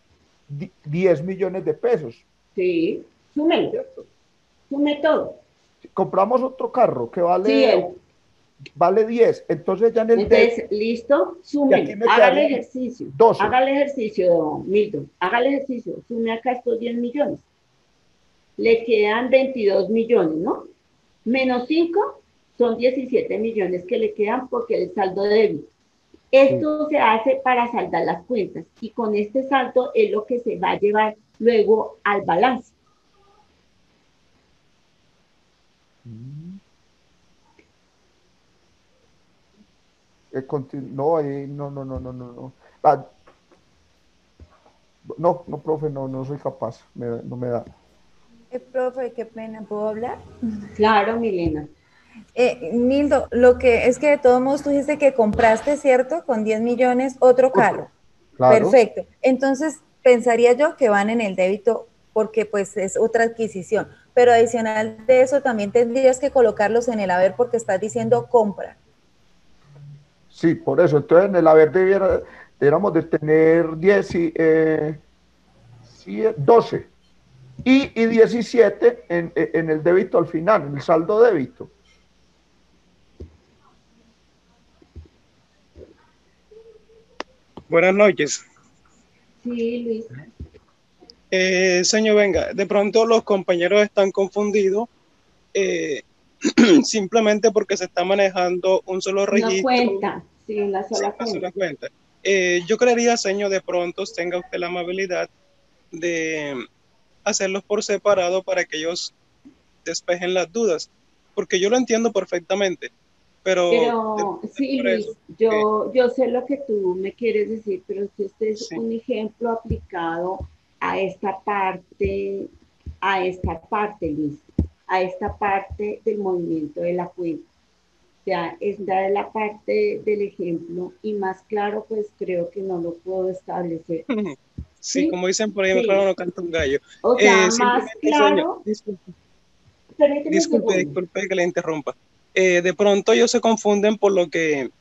diez millones de pesos. Sí, súmelo. ¿Cierto? Sume todo. Compramos otro carro que vale, Sí, él. vale diez. Entonces ya en el Entonces, débito, listo, y sume. aquí me Haga el quedarían ejercicio. doce. Haga el ejercicio, Milton. Haga el ejercicio. Sume acá estos diez millones. Le quedan veintidós millones, ¿no? Menos cinco son diecisiete millones que le quedan porque el saldo de débito. Esto se hace para saldar las cuentas y con este saldo es lo que se va a llevar luego al balance. Eh, no, eh, no, no, no, no, no, no. Ah, no, no, profe, no, no soy capaz, me, no me da. Eh, profe, qué pena, ¿puedo hablar? Claro, Milena. Eh, Mildo, lo que es que de todos modos tú dijiste que compraste, ¿cierto? Con diez millones otro carro. Claro. Perfecto. Entonces, pensaría yo que van en el débito porque pues es otra adquisición. Pero adicional de eso también tendrías que colocarlos en el haber porque estás diciendo compra. Sí, por eso. Entonces en el haber debiera, debiéramos de tener diez y, eh, doce y, y diecisiete en, en el débito al final, en el saldo débito. Buenas noches. Sí, Luis. Eh, señor, venga, de pronto los compañeros están confundidos eh, simplemente porque se está manejando un solo registro. Una cuenta, sí, una sola sí, cuenta. Una sola cuenta. Eh, yo creería, señor, de pronto tenga usted la amabilidad de hacerlos por separado para que ellos despejen las dudas, porque yo lo entiendo perfectamente. Pero, pero sí, Luis, eso, yo, yo sé lo que tú me quieres decir, pero que este es sí. un ejemplo aplicado a esta parte, a esta parte, Luis, a esta parte del movimiento de la cuenta. O sea, esta es la parte del ejemplo y más claro, pues creo que no lo puedo establecer. Sí, ¿Sí? como dicen por ahí, Sí. claro, no canta un gallo. O sea, Eh, más claro. Señor, disculpe, Permíteme un disculpe, segundo. disculpe que le interrumpa. Eh, de pronto ellos se confunden por lo que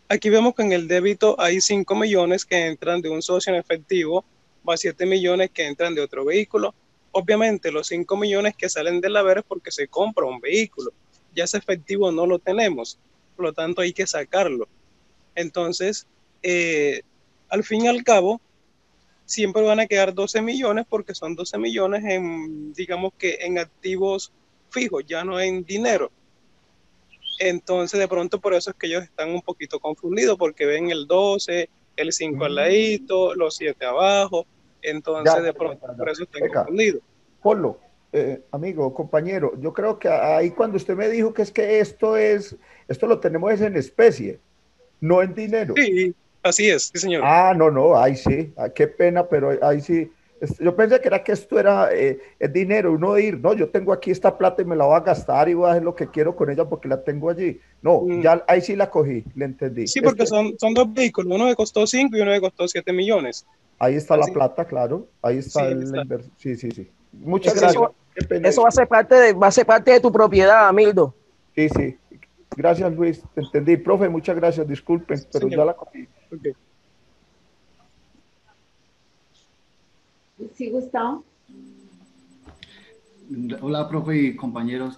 Aquí vemos que en el débito hay cinco millones que entran de un socio en efectivo, más siete millones que entran de otro vehículo. Obviamente los cinco millones que salen del haber es porque se compra un vehículo. Ya ese efectivo no lo tenemos, por lo tanto hay que sacarlo. Entonces, eh, al fin y al cabo, siempre van a quedar doce millones porque son doce millones en, digamos que en activos fijos, ya no en dinero. Entonces, de pronto, por eso es que ellos están un poquito confundidos, porque ven el doce, el cinco al ladito, los siete abajo. Entonces, Ya, de ya, pronto, ya, ya. por eso están Venga, confundidos. Polo, eh, amigo, compañero, yo creo que ahí cuando usted me dijo que es que esto es, esto lo tenemos es en especie, no en dinero. Sí, así es, sí, señor. Ah, no, no, ahí sí, ah, qué pena, pero ahí sí. Es- Yo pensé que era que esto era eh, es dinero, uno ir, no, yo tengo aquí esta plata y me la voy a gastar y voy a hacer lo que quiero con ella porque la tengo allí. No, Mm, ya ahí sí la cogí, le entendí. sí, porque Este, son, son dos vehículos, uno que costó cinco y uno que costó siete millones. ahí está la Así, plata, claro, ahí sí, está ahí la está. inversión. Sí, sí, sí. Sí, Muchas Eso, gracias. señor. eso, Qué pena. eso va a ser parte de, va a ser parte de tu propiedad, Mildo. Sí, sí. Gracias, Luis. Te entendí. Profe, muchas gracias. Disculpen, Sí, pero ya señor. la cogí. Ok. Sí, Gustavo. Hola, profe y compañeros.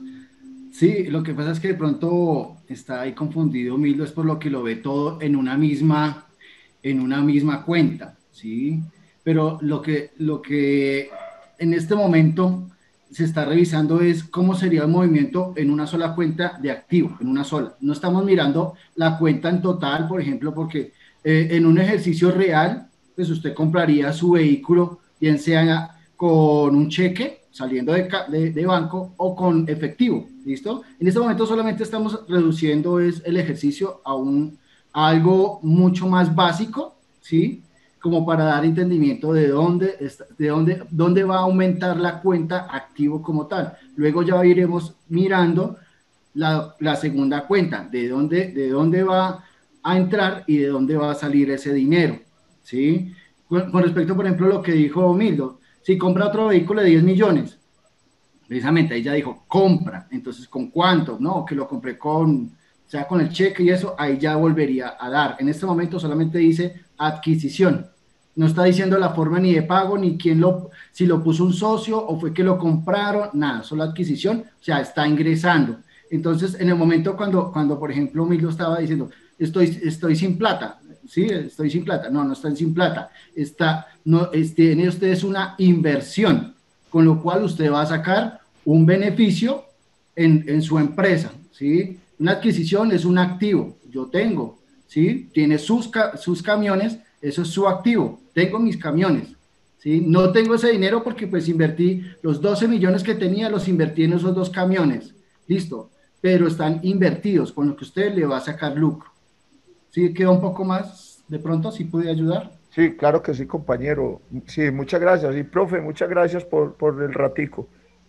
Sí, lo que pasa es que de pronto está ahí confundido Mildo, es por lo que lo ve todo en una misma, en una misma cuenta, ¿sí? Pero lo que, lo que en este momento se está revisando es cómo sería el movimiento en una sola cuenta de activo, en una sola. No estamos mirando la cuenta en total, por ejemplo, porque eh, en un ejercicio real, pues usted compraría su vehículo, bien sea con un cheque saliendo de, de, de banco o con efectivo, ¿listo? En este momento solamente estamos reduciendo es el ejercicio a, un, a algo mucho más básico, ¿sí? Como para dar entendimiento de dónde, está, de dónde, dónde va a aumentar la cuenta activo como tal. Luego ya iremos mirando la, la segunda cuenta, de dónde, de dónde va a entrar y de dónde va a salir ese dinero, ¿sí? Con, con respecto, por ejemplo, a lo que dijo Mildo, si compra otro vehículo de diez millones, precisamente ahí ya dijo compra, entonces ¿con cuánto? No, que lo compré con, o sea, con el cheque y eso, ahí ya volvería a dar. En este momento solamente dice adquisición, no está diciendo la forma ni de pago, ni quién lo, si lo puso un socio o fue que lo compraron, nada, solo adquisición, o sea, está ingresando. Entonces, en el momento cuando, cuando por ejemplo, Milo estaba diciendo, estoy, estoy sin plata, sí, estoy sin plata, no, no están sin plata, está, no, es, tiene ustedes una inversión, con lo cual usted va a sacar un beneficio en, en su empresa, ¿sí? Una adquisición es un activo, yo tengo, ¿sí? Tiene sus, sus camiones, eso es su activo, tengo mis camiones, ¿sí? No tengo ese dinero porque pues invertí los doce millones que tenía, los invertí en esos dos camiones, listo, pero están invertidos, con lo que usted le va a sacar lucro. ¿Sí quedó un poco más, de pronto, si pude ayudar? Sí, claro que sí, compañero. Sí, muchas gracias. Y profe, muchas gracias por, por el ratico.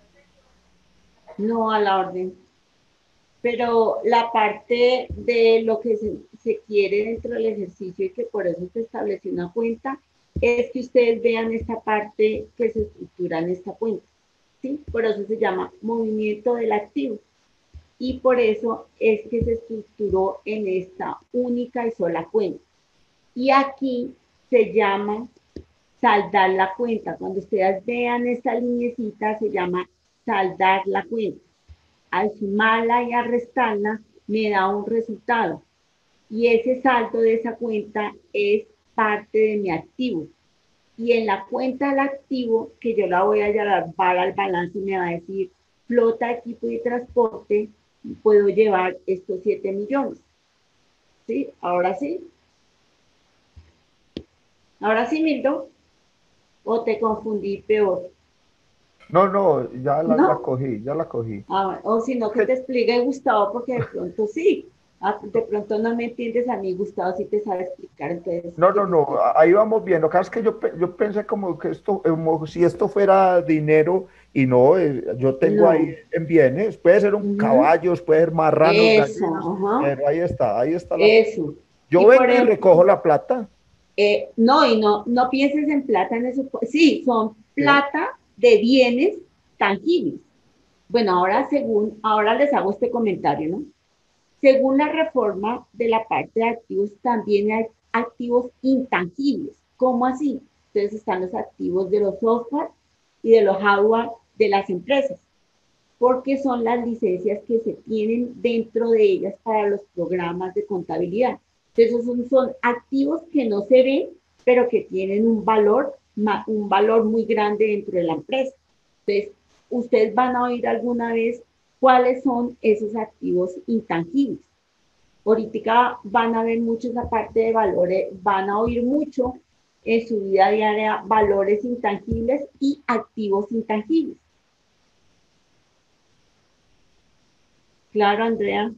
No, a la orden. Pero la parte de lo que se, se quiere dentro del ejercicio y que por eso se estableció una cuenta, es que ustedes vean esta parte que se estructura en esta cuenta, ¿sí? Por eso se llama movimiento del activo. Y por eso es que se estructuró en esta única y sola cuenta. Y aquí se llama saldar la cuenta. Cuando ustedes vean esta linecita, se llama saldar la cuenta. Al sumarla y al restarla, me da un resultado. Y ese saldo de esa cuenta es parte de mi activo. Y en la cuenta del activo, que yo la voy a llevar al balance y me va a decir flota, equipo y transporte, puedo llevar estos siete millones. ¿Sí? Ahora sí. Ahora sí, Mildo. ¿O te confundí peor? No, no, ya la, ¿No? la cogí, ya la cogí. Ah, o si no, que te explique Gustavo, porque de pronto sí. Ah, de pronto no me entiendes a mí, Gustavo, si te sabe explicar. Entonces, No, no, no, ahí vamos bien. Lo que pasa es que yo, yo pensé como que esto, como si esto fuera dinero y no, eh, yo tengo no. ahí en bienes, puede ser un Uh-huh. caballos, puede ser marranos, Eso, gallinas, uh-huh. pero ahí está, ahí está la Eso. Yo y vengo ejemplo, y recojo la plata. Eh, no, y no, no pienses en plata en eso. Sí, son plata de bienes tangibles. Bueno, ahora según, ahora les hago este comentario, ¿no? Según la reforma de la parte de activos, también hay activos intangibles. ¿Cómo así? Entonces están los activos de los software y de los hardware de las empresas, porque son las licencias que se tienen dentro de ellas para los programas de contabilidad. Entonces son, son activos que no se ven, pero que tienen un valor, un valor muy grande dentro de la empresa. Entonces, ustedes van a oír alguna vez cuáles son esos activos intangibles. Ahorita van a ver mucho esa parte de valores, van a oír mucho en su vida diaria valores intangibles y activos intangibles. Claro, Andrea.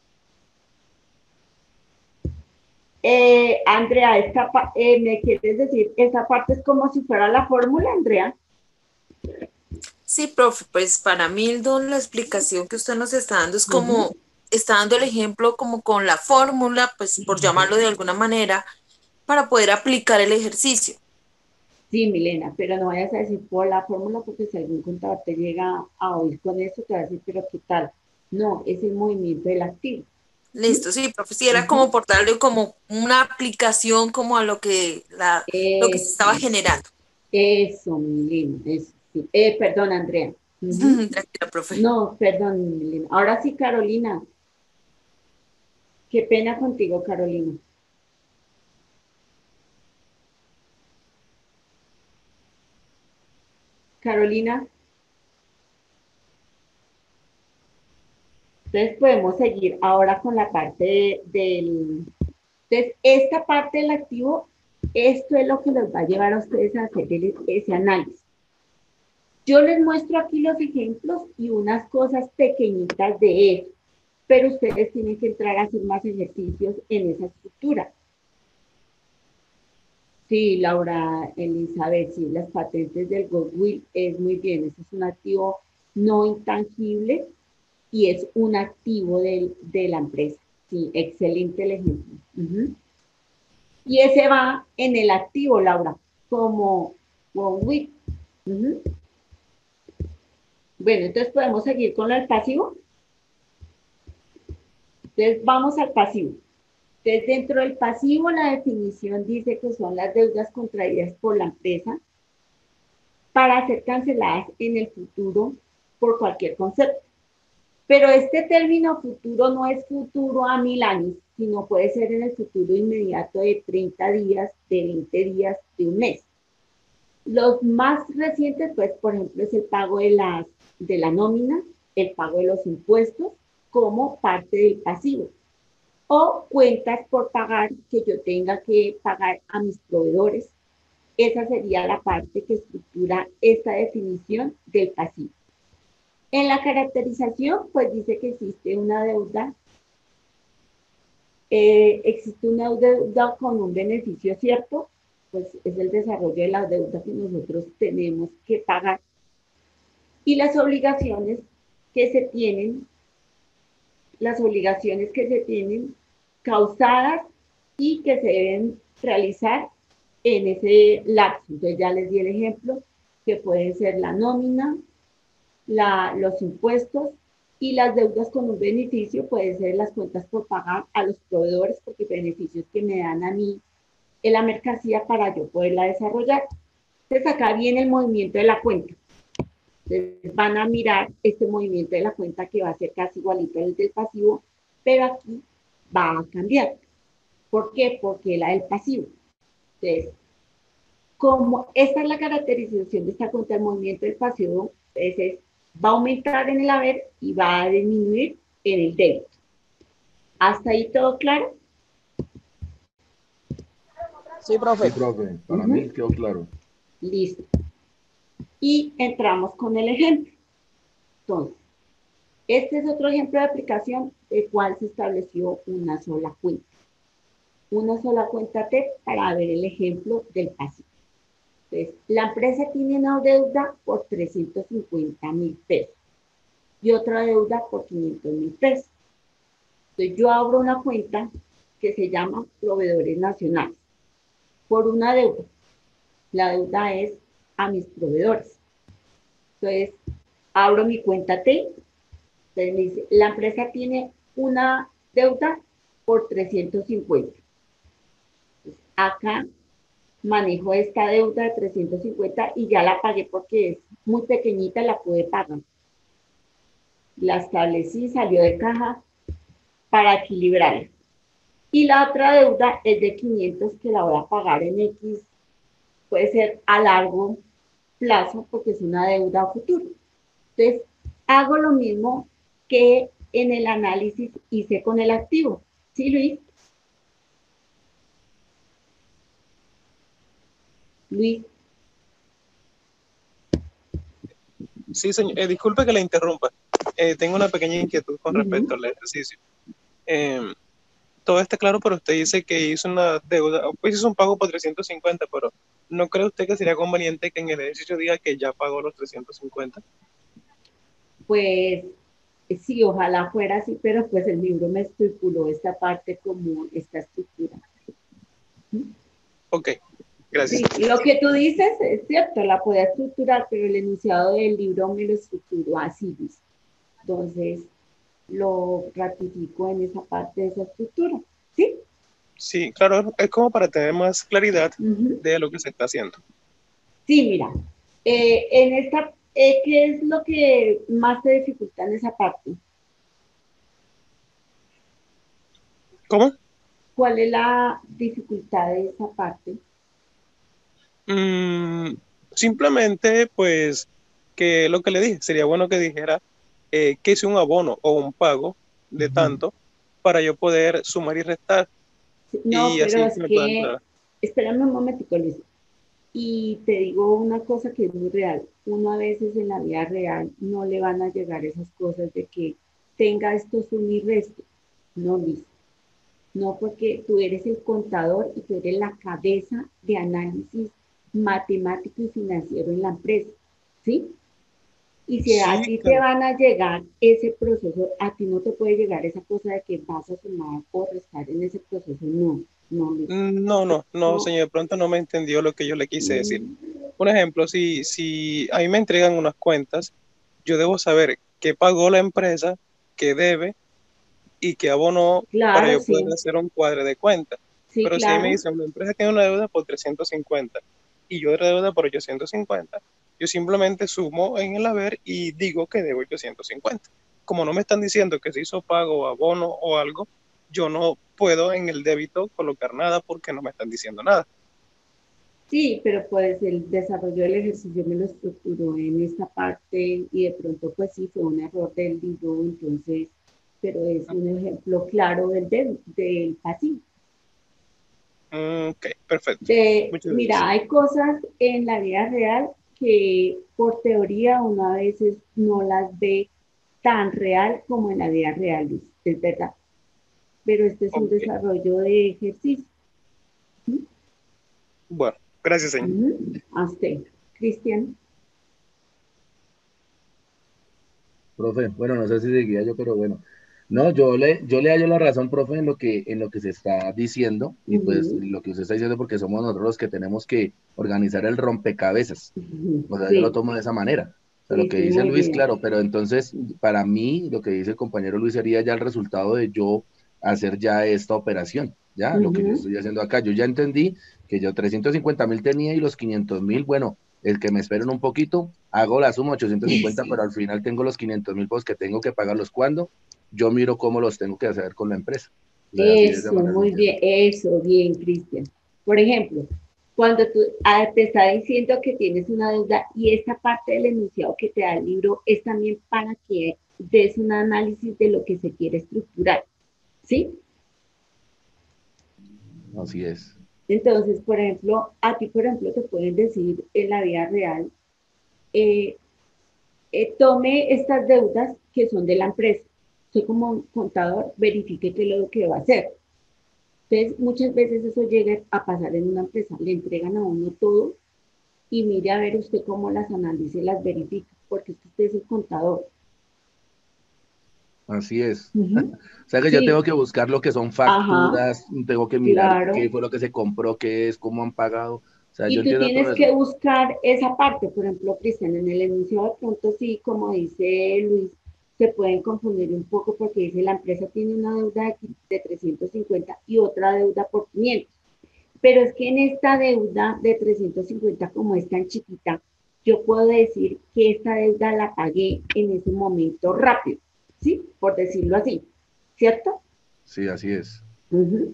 Eh, Andrea, esta, eh, ¿me quieres decir? Esta parte es como si fuera la fórmula, Andrea. Sí, profe, pues para Mildon la explicación que usted nos está dando es como, uh-huh. está dando el ejemplo como con la fórmula, pues por llamarlo de alguna manera, para poder aplicar el ejercicio. Sí, Milena, pero no vayas a decir por la fórmula, porque si algún contador te llega a oír con eso, te va a decir, pero ¿qué tal? No, es el movimiento del activo. Listo, sí, profe, sí, era uh-huh. como por darle como una aplicación como a lo que, la, lo que se estaba generando. Eso, Milena, eso. Sí. Eh, perdón, Andrea. Uh-huh. Tranquila, profe. No, perdón, Milena. Ahora sí, Carolina. Qué pena contigo, Carolina. Carolina. Entonces podemos seguir ahora con la parte de, del... Entonces, esta parte del activo, esto es lo que los va a llevar a ustedes a hacer ese análisis. Yo les muestro aquí los ejemplos y unas cosas pequeñitas de eso, pero ustedes tienen que entrar a hacer más ejercicios en esa estructura. Sí, Laura, Elizabeth, sí, las patentes del goodwill es muy bien, ese es un activo no intangible y es un activo de, de la empresa. Sí, excelente el ejemplo. Uh-huh. Y ese va en el activo, Laura, como goodwill. Uh-huh. Bueno, entonces podemos seguir con el pasivo. Entonces vamos al pasivo. Entonces dentro del pasivo la definición dice que son las deudas contraídas por la empresa para ser canceladas en el futuro por cualquier concepto. Pero este término futuro no es futuro a mil años, sino puede ser en el futuro inmediato de treinta días, de veinte días, de un mes. Los más recientes, pues, por ejemplo, es el pago de, las, de la nómina, el pago de los impuestos como parte del pasivo. O cuentas por pagar que yo tenga que pagar a mis proveedores. Esa sería la parte que estructura esta definición del pasivo. En la caracterización, pues dice que existe una deuda, eh, existe una deuda con un beneficio cierto, pues es el desarrollo de la deuda que nosotros tenemos que pagar. Y las obligaciones que se tienen, las obligaciones que se tienen causadas y que se deben realizar en ese lapso. Entonces ya les di el ejemplo, que puede ser la nómina, La, los impuestos y las deudas con un beneficio, pueden ser las cuentas por pagar a los proveedores, porque beneficios que me dan a mí en la mercancía para yo poderla desarrollar. Entonces acá viene el movimiento de la cuenta. Entonces van a mirar este movimiento de la cuenta que va a ser casi igualito al del pasivo, pero aquí va a cambiar. ¿Por qué? Porque la del pasivo. Entonces, como esta es la caracterización de esta cuenta, el movimiento del pasivo, entonces va a aumentar en el haber y va a disminuir en el débito. ¿Hasta ahí todo claro? Sí, profe. Sí, profe. Para uh-huh. mí quedó claro. Listo. Y entramos con el ejemplo. Entonces, este es otro ejemplo de aplicación de cual se estableció una sola cuenta. Una sola cuenta T para ver el ejemplo del pasivo. Entonces, la empresa tiene una deuda por trescientos cincuenta mil pesos y otra deuda por quinientos mil pesos. Entonces, yo abro una cuenta que se llama Proveedores Nacionales por una deuda. La deuda es a mis proveedores. Entonces, abro mi cuenta T. Entonces, me dice, la empresa tiene una deuda por trescientos cincuenta. Acá manejo esta deuda de trescientos cincuenta y ya la pagué porque es muy pequeñita, la pude pagar. La establecí, salió de caja para equilibrarla. Y la otra deuda es de quinientos que la voy a pagar en X, puede ser a largo plazo porque es una deuda a futuro. Entonces, hago lo mismo que en el análisis hice con el activo. ¿Sí, Luis? Luis. Sí, señor. Eh, disculpe que le interrumpa. Eh, tengo una pequeña inquietud con respecto Uh-huh. al ejercicio. Eh, todo está claro, pero usted dice que hizo una deuda, pues hizo un pago por trescientos cincuenta, pero ¿no cree usted que sería conveniente que en el ejercicio diga que ya pagó los trescientos cincuenta? Pues sí, ojalá fuera así, pero pues el libro me estipuló esta parte como esta estructura. Ok, gracias. Sí, lo que tú dices es cierto, la puede estructurar, pero el enunciado del libro me lo estructuró así, Luis. Entonces, lo ratifico en esa parte de esa estructura, ¿sí? Sí, claro, es como para tener más claridad Uh-huh. de lo que se está haciendo. Sí, mira, eh, en esta, eh, ¿qué es lo que más te dificulta en esa parte? ¿Cómo? ¿Cuál es la dificultad de esa parte? Mm, simplemente, pues, que lo que le dije, sería bueno que dijera eh, que es un abono o un pago de tanto para yo poder sumar y restar No, y pero así es me pueda que, entrar. espérame un momentico, Luis. Y te digo una cosa que es muy real. Uno a veces en la vida real no le van a llegar esas cosas de que tenga esto suma y resto. No, Luis. No, porque tú eres el contador y tú eres la cabeza de análisis matemático y financiero en la empresa. ¿Sí? Y si a Sí, ti te claro. van a llegar ese proceso, a ti no te puede llegar esa cosa de que vas a sumar o restar en ese proceso. No, no, Luis. No, no, no, No. señor, de pronto no me entendió lo que yo le quise decir. Mm, Un ejemplo, si, si a mí me entregan unas cuentas, yo debo saber qué pagó la empresa, qué debe y qué abonó para claro, yo poder sí. hacer un cuadre de cuenta. Sí, Pero si ahí me claro. dicen, la empresa tiene una deuda por trescientos cincuenta y yo otra deuda por ochocientos cincuenta, yo simplemente sumo en el haber y digo que debo ochocientos cincuenta. Como no me están diciendo que se hizo pago, abono o algo, yo no puedo en el débito colocar nada porque no me están diciendo nada. Sí, pero pues el desarrollo del ejercicio me lo estructuró en esta parte y de pronto pues sí fue un error del libro, entonces, pero es un ejemplo claro del, del, del pasivo. Mm, ok, perfecto. De, Muchas gracias. mira, hay cosas en la vida real que por teoría uno a veces no las ve tan real como en la vida real, Luis, es verdad, pero este es un Ok, desarrollo de ejercicio. ¿Mm? bueno, gracias, señor. Ujú. A usted, Cristian. Profe, bueno, no sé si seguía yo, pero bueno. No, yo le, yo le hallo la razón, profe, en lo que, en lo que se está diciendo, y pues Ujú. lo que usted está diciendo, porque somos nosotros los que tenemos que organizar el rompecabezas. Ujú. O sea, yo lo Sí, tomo de esa manera. O sea, lo sí, que sí, dice muy Luis, bien. claro, pero entonces, para mí, lo que dice el compañero Luis sería ya el resultado de yo hacer ya esta operación, ya, lo que yo Ujú. estoy haciendo acá. Yo ya entendí que yo trescientos cincuenta mil tenía y los quinientos mil, bueno, el que me esperen un poquito, hago la suma ochocientos cincuenta, pero al final tengo los quinientos mil pues que tengo que pagarlos cuando yo miro cómo los tengo que hacer con la empresa. O sea, así de esa Eso, manera lo muy entiendo. bien, eso, bien, Cristian. Por ejemplo, cuando tú ah, te está diciendo que tienes una deuda y esta parte del enunciado que te da el libro es también para que des un análisis de lo que se quiere estructurar, ¿sí? Así es. Entonces, por ejemplo, a ti, por ejemplo, te pueden decir en la vida real, eh, eh, tome estas deudas que son de la empresa. Usted como contador verifique qué es lo que va a hacer. Entonces, muchas veces eso llega a pasar en una empresa, le entregan a uno todo y mire a ver usted cómo las analiza y las verifica, porque usted es el contador. Así es. Ujú. O sea que yo tengo Sí, que buscar lo que son ajá, facturas, tengo que mirar qué claro. fue lo que se compró, qué es, cómo han pagado. O sea, yo Y tú entiendo todo tienes eso. que buscar esa parte, por ejemplo, Cristian, en el enunciado de pronto sí, como dice Luis, se pueden confundir un poco porque dice la empresa tiene una deuda de, de trescientos cincuenta y otra deuda por quinientos. Pero es que en esta deuda de trescientos cincuenta, como es tan chiquita, yo puedo decir que esta deuda la pagué en ese momento rápido, ¿sí? Por decirlo así, ¿cierto? Sí, así es. Uh-huh.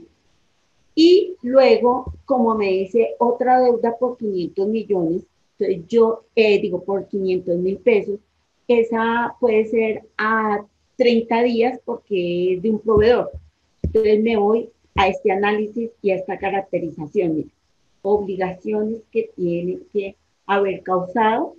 Y luego, como me dice otra deuda por quinientos millones, entonces yo eh, digo por quinientos mil pesos, esa puede ser a treinta días porque es de un proveedor. Entonces me voy a este análisis y a esta caracterización. Mira, obligaciones que tiene que haber causado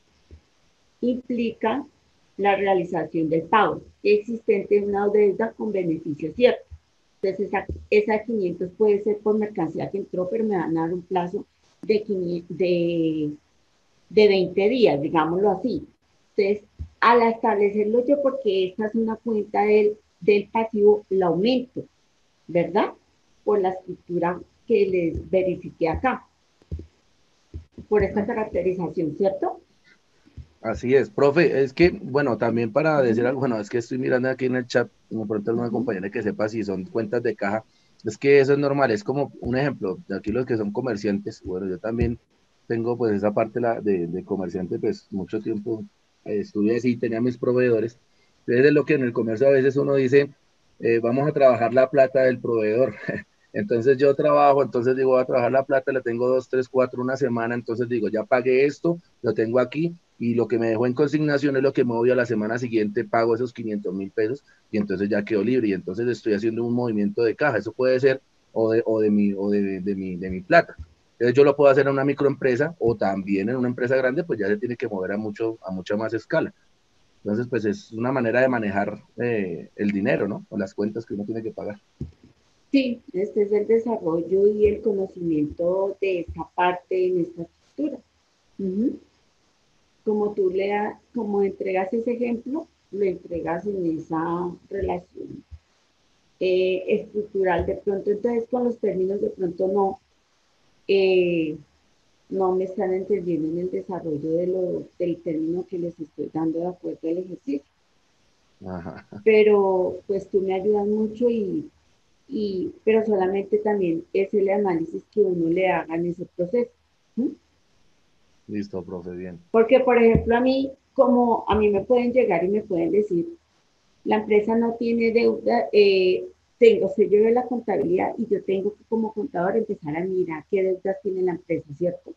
implica la realización del pago existente en una deuda con beneficio cierto. Entonces esa, esa quinientos puede ser por mercancía que entró, pero me van a dar un plazo de, quinientos, de, de veinte días, digámoslo así. Entonces, al establecerlo yo, porque esta es una cuenta del, del pasivo, la aumento, ¿verdad? Por la estructura que les verifiqué acá, por esta caracterización, ¿cierto? Así es, profe, es que, bueno, también para decir algo, bueno, es que estoy mirando aquí en el chat, como pronto alguna uh-huh. compañera que sepa si son cuentas de caja, es que eso es normal, es como un ejemplo, de aquí los que son comerciantes, bueno, yo también tengo pues esa parte la, de, de comerciante, pues mucho tiempo eh, estudié así, tenía mis proveedores, entonces es lo que en el comercio a veces uno dice, eh, vamos a trabajar la plata del proveedor, entonces yo trabajo, entonces digo, voy a trabajar la plata, la tengo dos, tres, cuatro, una semana, entonces digo, ya pagué esto, lo tengo aquí, y lo que me dejó en consignación es lo que me voy a la semana siguiente, pago esos quinientos mil pesos, y entonces ya quedo libre, y entonces estoy haciendo un movimiento de caja, eso puede ser o de, o de, mi, o de, de, mi, de mi plata. Entonces yo lo puedo hacer en una microempresa, o también en una empresa grande, pues ya se tiene que mover a, mucho, a mucha más escala. Entonces, pues es una manera de manejar eh, el dinero, ¿no? O las cuentas que uno tiene que pagar. Sí, este es el desarrollo y el conocimiento de esta parte en esta estructura. Uh-huh. Como tú le da, como entregas ese ejemplo, lo entregas en esa relación eh, estructural de pronto, entonces con los términos de pronto no, eh, no me están entendiendo en el desarrollo de lo, del término que les estoy dando de acuerdo al ejercicio. Ajá. Pero pues tú me ayudas mucho y, y, pero solamente también es el análisis que uno le haga en ese proceso. ¿Mm? Listo, profe, bien. Porque, por ejemplo, a mí, como a mí me pueden llegar y me pueden decir, la empresa no tiene deuda, eh, tengo sello de la contabilidad y yo tengo que como contador empezar a mirar qué deudas tiene la empresa, ¿cierto?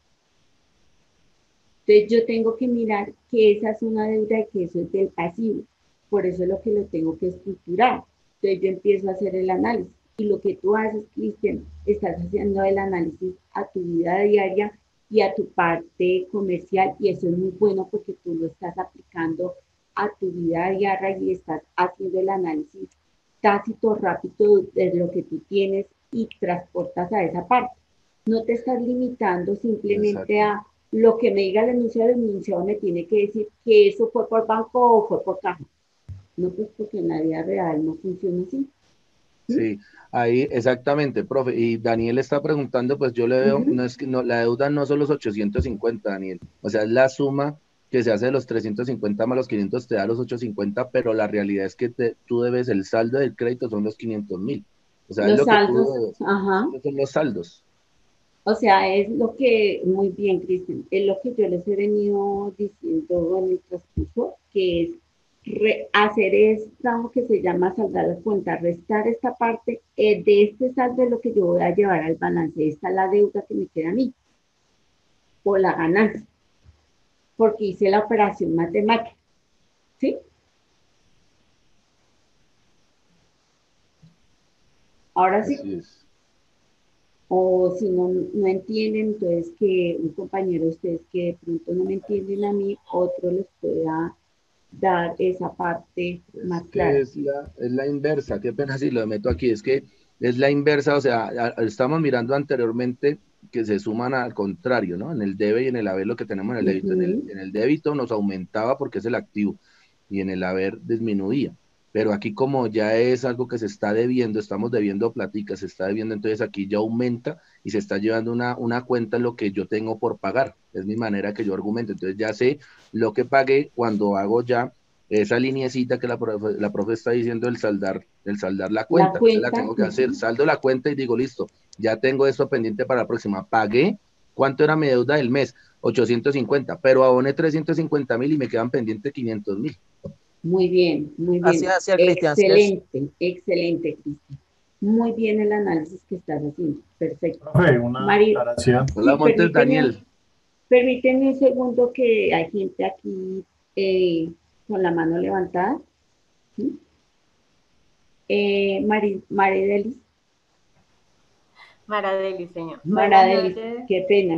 Entonces yo tengo que mirar que esa es una deuda y que eso es del pasivo. Por eso es lo que lo tengo que estructurar. Entonces yo empiezo a hacer el análisis. Y lo que tú haces, Cristian, estás haciendo el análisis a tu vida diaria y a tu parte comercial, y eso es muy bueno porque tú lo estás aplicando a tu vida diaria y estás haciendo el análisis tácito, rápido de lo que tú tienes y transportas a esa parte. No te estás limitando simplemente Exacto. a lo que me diga el enunciado, el enunciado me tiene que decir que eso fue por banco o fue por caja. No, pues porque en la vida real no funciona así. Sí, ahí exactamente, profe. Y Daniel está preguntando, pues yo le veo, uh-huh. no es que no, la deuda no son los ochocientos cincuenta, Daniel, o sea, es la suma que se hace de los trescientos cincuenta más los quinientos, te da los ochocientos cincuenta, pero la realidad es que te, tú debes, el saldo del crédito son los quinientos mil. O sea, los es lo saldos, que tú debes, ajá. son los saldos. O sea, es lo que, muy bien, Cristian, es lo que yo les he venido diciendo en el transcurso, que es Re, hacer esto que se llama saldar las cuentas, restar esta parte, eh, de este saldo es lo que yo voy a llevar al balance, esta es la deuda que me queda a mí, o la ganancia, porque hice la operación matemática, ¿sí? Ahora sí. Así es. O si no, no entienden, entonces que un compañero de ustedes que de pronto no me entienden a mí, otro les pueda dar esa parte es más que clara. Es la, es la inversa, qué pena si lo meto aquí, es que es la inversa, o sea, a, estamos mirando anteriormente que se suman al contrario, ¿no? En el debe y en el haber lo que tenemos en el débito, uh-huh. en, el, en el débito nos aumentaba porque es el activo y en el haber disminuía, pero aquí como ya es algo que se está debiendo, estamos debiendo platica, se está debiendo, entonces aquí ya aumenta y se está llevando una, una cuenta en lo que yo tengo por pagar, es mi manera que yo argumento, entonces ya sé lo que pagué cuando hago ya esa lineecita que la profe, la profe está diciendo, el saldar, el saldar la cuenta, La entonces la cuenta. tengo que hacer, saldo la cuenta y digo, listo, ya tengo esto pendiente para la próxima, pagué, ¿cuánto era mi deuda del mes? ochocientos cincuenta, pero aboné trescientos cincuenta mil y me quedan pendientes quinientos mil. Muy bien, muy bien. Así es, así es, Cristian, así es. Excelente, excelente, Cristian. Muy bien el análisis que estás haciendo. Perfecto. Profe, una Mari, aclaración. Hola, sí, Montes, permíteme, Daniel. permíteme un segundo que hay gente aquí eh, con la mano levantada. ¿Sí? Eh, Mari, Maridelis. Maradeli, señor. Maradelis, Buenas noches. qué pena.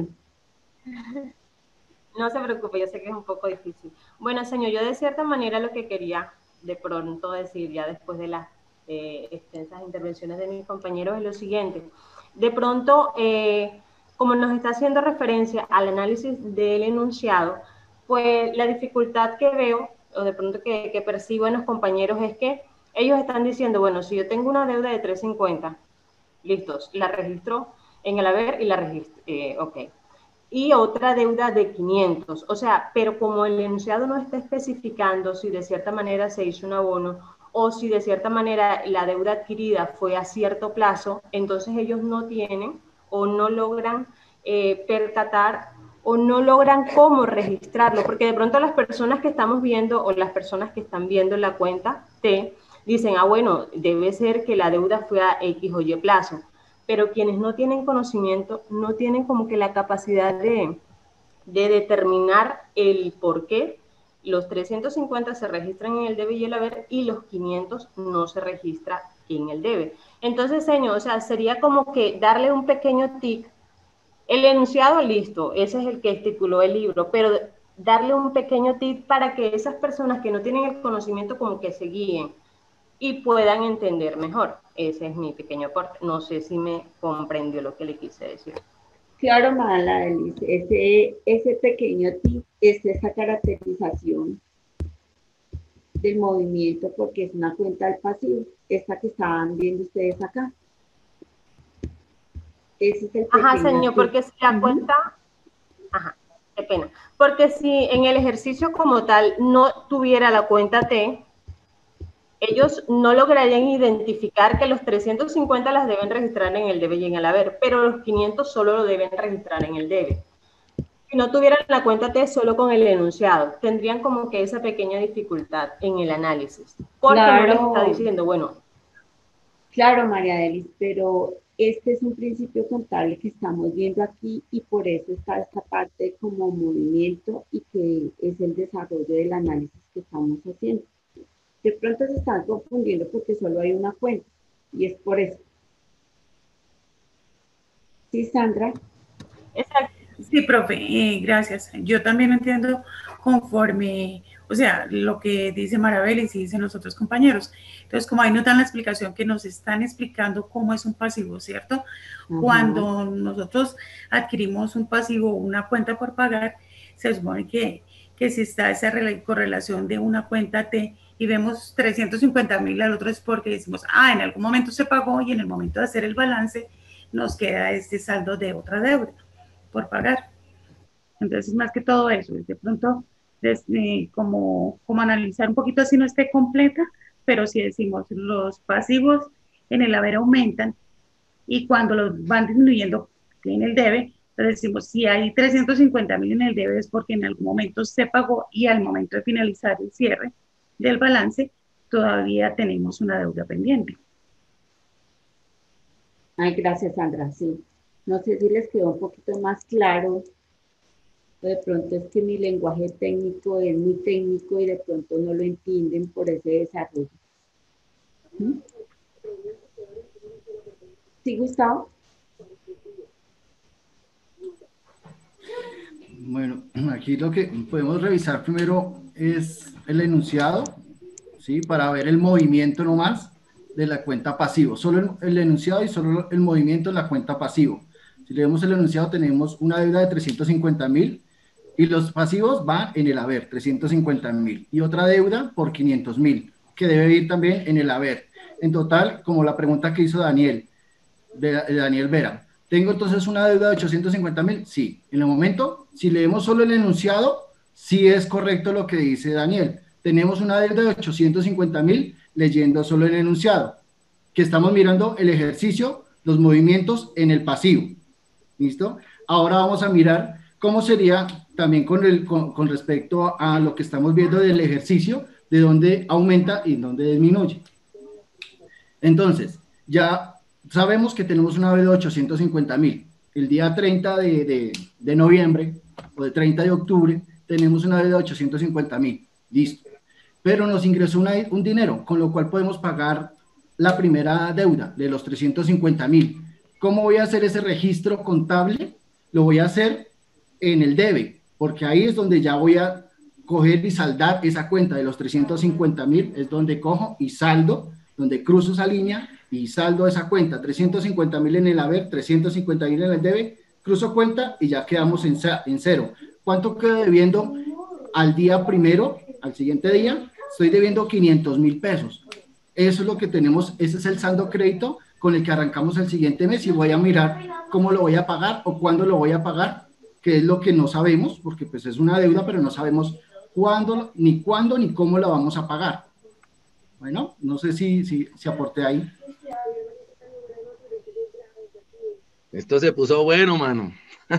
No se preocupe, yo sé que es un poco difícil. Bueno, señor, yo de cierta manera lo que quería de pronto decir ya después de las eh, extensas intervenciones de mis compañeros es lo siguiente. De pronto, eh, como nos está haciendo referencia al análisis del enunciado, pues la dificultad que veo, o de pronto que, que percibo en los compañeros es que ellos están diciendo, bueno, si yo tengo una deuda de trescientos cincuenta, listos, la registro en el haber y la registro, eh, ok. Y otra deuda de quinientos, o sea, pero como el enunciado no está especificando si de cierta manera se hizo un abono o si de cierta manera la deuda adquirida fue a cierto plazo, entonces ellos no tienen o no logran eh, percatar o no logran cómo registrarlo, porque de pronto las personas que estamos viendo o las personas que están viendo la cuenta T dicen, ah, bueno, debe ser que la deuda fue a X o Y plazo, pero quienes no tienen conocimiento no tienen como que la capacidad de, de determinar el por qué los trescientos cincuenta se registran en el debe y el haber y los quinientos no se registra en el debe. Entonces, señor, o sea, sería como que darle un pequeño tic, el enunciado listo, ese es el que estipuló el libro, pero darle un pequeño tip para que esas personas que no tienen el conocimiento como que se guíen y puedan entender mejor. Ese es mi pequeño aporte. No sé si me comprendió lo que le quise decir. Claro, Maridelis, ese, ese pequeño tip es esa caracterización del movimiento porque es una cuenta del pasivo, esta que estaban viendo ustedes acá. Ese es el pequeño Ajá, señor, tip. porque si la cuenta... Ajá, qué pena. Porque si en el ejercicio como tal no tuviera la cuenta T, ellos no lograrían identificar que los trescientos cincuenta las deben registrar en el debe y en el haber, pero los quinientos solo lo deben registrar en el debe. Si no tuvieran la cuenta T solo con el enunciado, tendrían como que esa pequeña dificultad en el análisis. Porque Claro. no les está diciendo, bueno... Claro, Maridelis, pero este es un principio contable que estamos viendo aquí y por eso está esta parte como movimiento y que es el desarrollo del análisis que estamos haciendo. De pronto se están confundiendo porque solo hay una cuenta y es por eso. Sí, Sandra. Exacto. Sí, profe, eh, gracias. Yo también entiendo conforme, o sea, lo que dice Marabel y dicen los otros compañeros. Entonces, como ahí nos dan la explicación que nos están explicando cómo es un pasivo, ¿cierto? Uh-huh. Cuando nosotros adquirimos un pasivo, una cuenta por pagar, se supone que, que si está esa correlación de una cuenta T y vemos trescientos cincuenta mil, al otro es porque decimos, ah, en algún momento se pagó y en el momento de hacer el balance nos queda este saldo de otra deuda por pagar. Entonces, más que todo eso, de pronto, desde, como, como analizar un poquito así no esté completa, pero si decimos los pasivos en el haber aumentan y cuando los van disminuyendo en el debe, entonces decimos si hay trescientos cincuenta mil en el debe es porque en algún momento se pagó y al momento de finalizar el cierre del balance todavía tenemos una deuda pendiente. Ay, gracias, Sandra, sí. No sé si les quedó un poquito más claro. De pronto es que mi lenguaje técnico es muy técnico y de pronto no lo entienden por ese desarrollo. ¿Mm? ¿Sí, Gustavo? Bueno, aquí lo que podemos revisar primero es el enunciado, ¿sí? Para ver el movimiento nomás de la cuenta pasivo. Solo el, el enunciado y solo el movimiento de la cuenta pasivo. Si leemos el enunciado, tenemos una deuda de trescientos cincuenta mil y los pasivos van en el haber, trescientos cincuenta mil, y otra deuda por quinientos mil, que debe ir también en el haber. En total, como la pregunta que hizo Daniel, de, de Daniel Vera, ¿tengo entonces una deuda de ochocientos cincuenta mil? Sí. En el momento, si leemos solo el enunciado, sí es correcto lo que dice Daniel. tenemos una deuda de ochocientos cincuenta mil leyendo solo el enunciado, que estamos mirando el ejercicio, los movimientos en el pasivo. ¿Listo? Ahora vamos a mirar cómo sería también con, el, con, con respecto a lo que estamos viendo del ejercicio, de dónde aumenta y dónde disminuye. Entonces, ya sabemos que tenemos una deuda de ochocientos cincuenta mil. El día treinta de, de, de noviembre o de treinta de octubre tenemos una deuda de ochocientos cincuenta mil. Listo. Pero nos ingresó una, un dinero, con lo cual podemos pagar la primera deuda de los trescientos cincuenta mil. ¿Cómo voy a hacer ese registro contable? Lo voy a hacer en el debe, porque ahí es donde ya voy a coger y saldar esa cuenta de los trescientos cincuenta mil, es donde cojo y saldo, donde cruzo esa línea y saldo esa cuenta, trescientos cincuenta mil en el haber, trescientos cincuenta mil en el debe, cruzo cuenta y ya quedamos en, en cero. ¿Cuánto quedo debiendo al día primero, al siguiente día? Estoy debiendo quinientos mil pesos. Eso es lo que tenemos, ese es el saldo crédito con el que arrancamos el siguiente mes y voy a mirar cómo lo voy a pagar o cuándo lo voy a pagar, que es lo que no sabemos, porque pues es una deuda, pero no sabemos cuándo, ni cuándo, ni cómo la vamos a pagar. Bueno, no sé si, si, si aporté ahí. Esto se puso bueno, mano.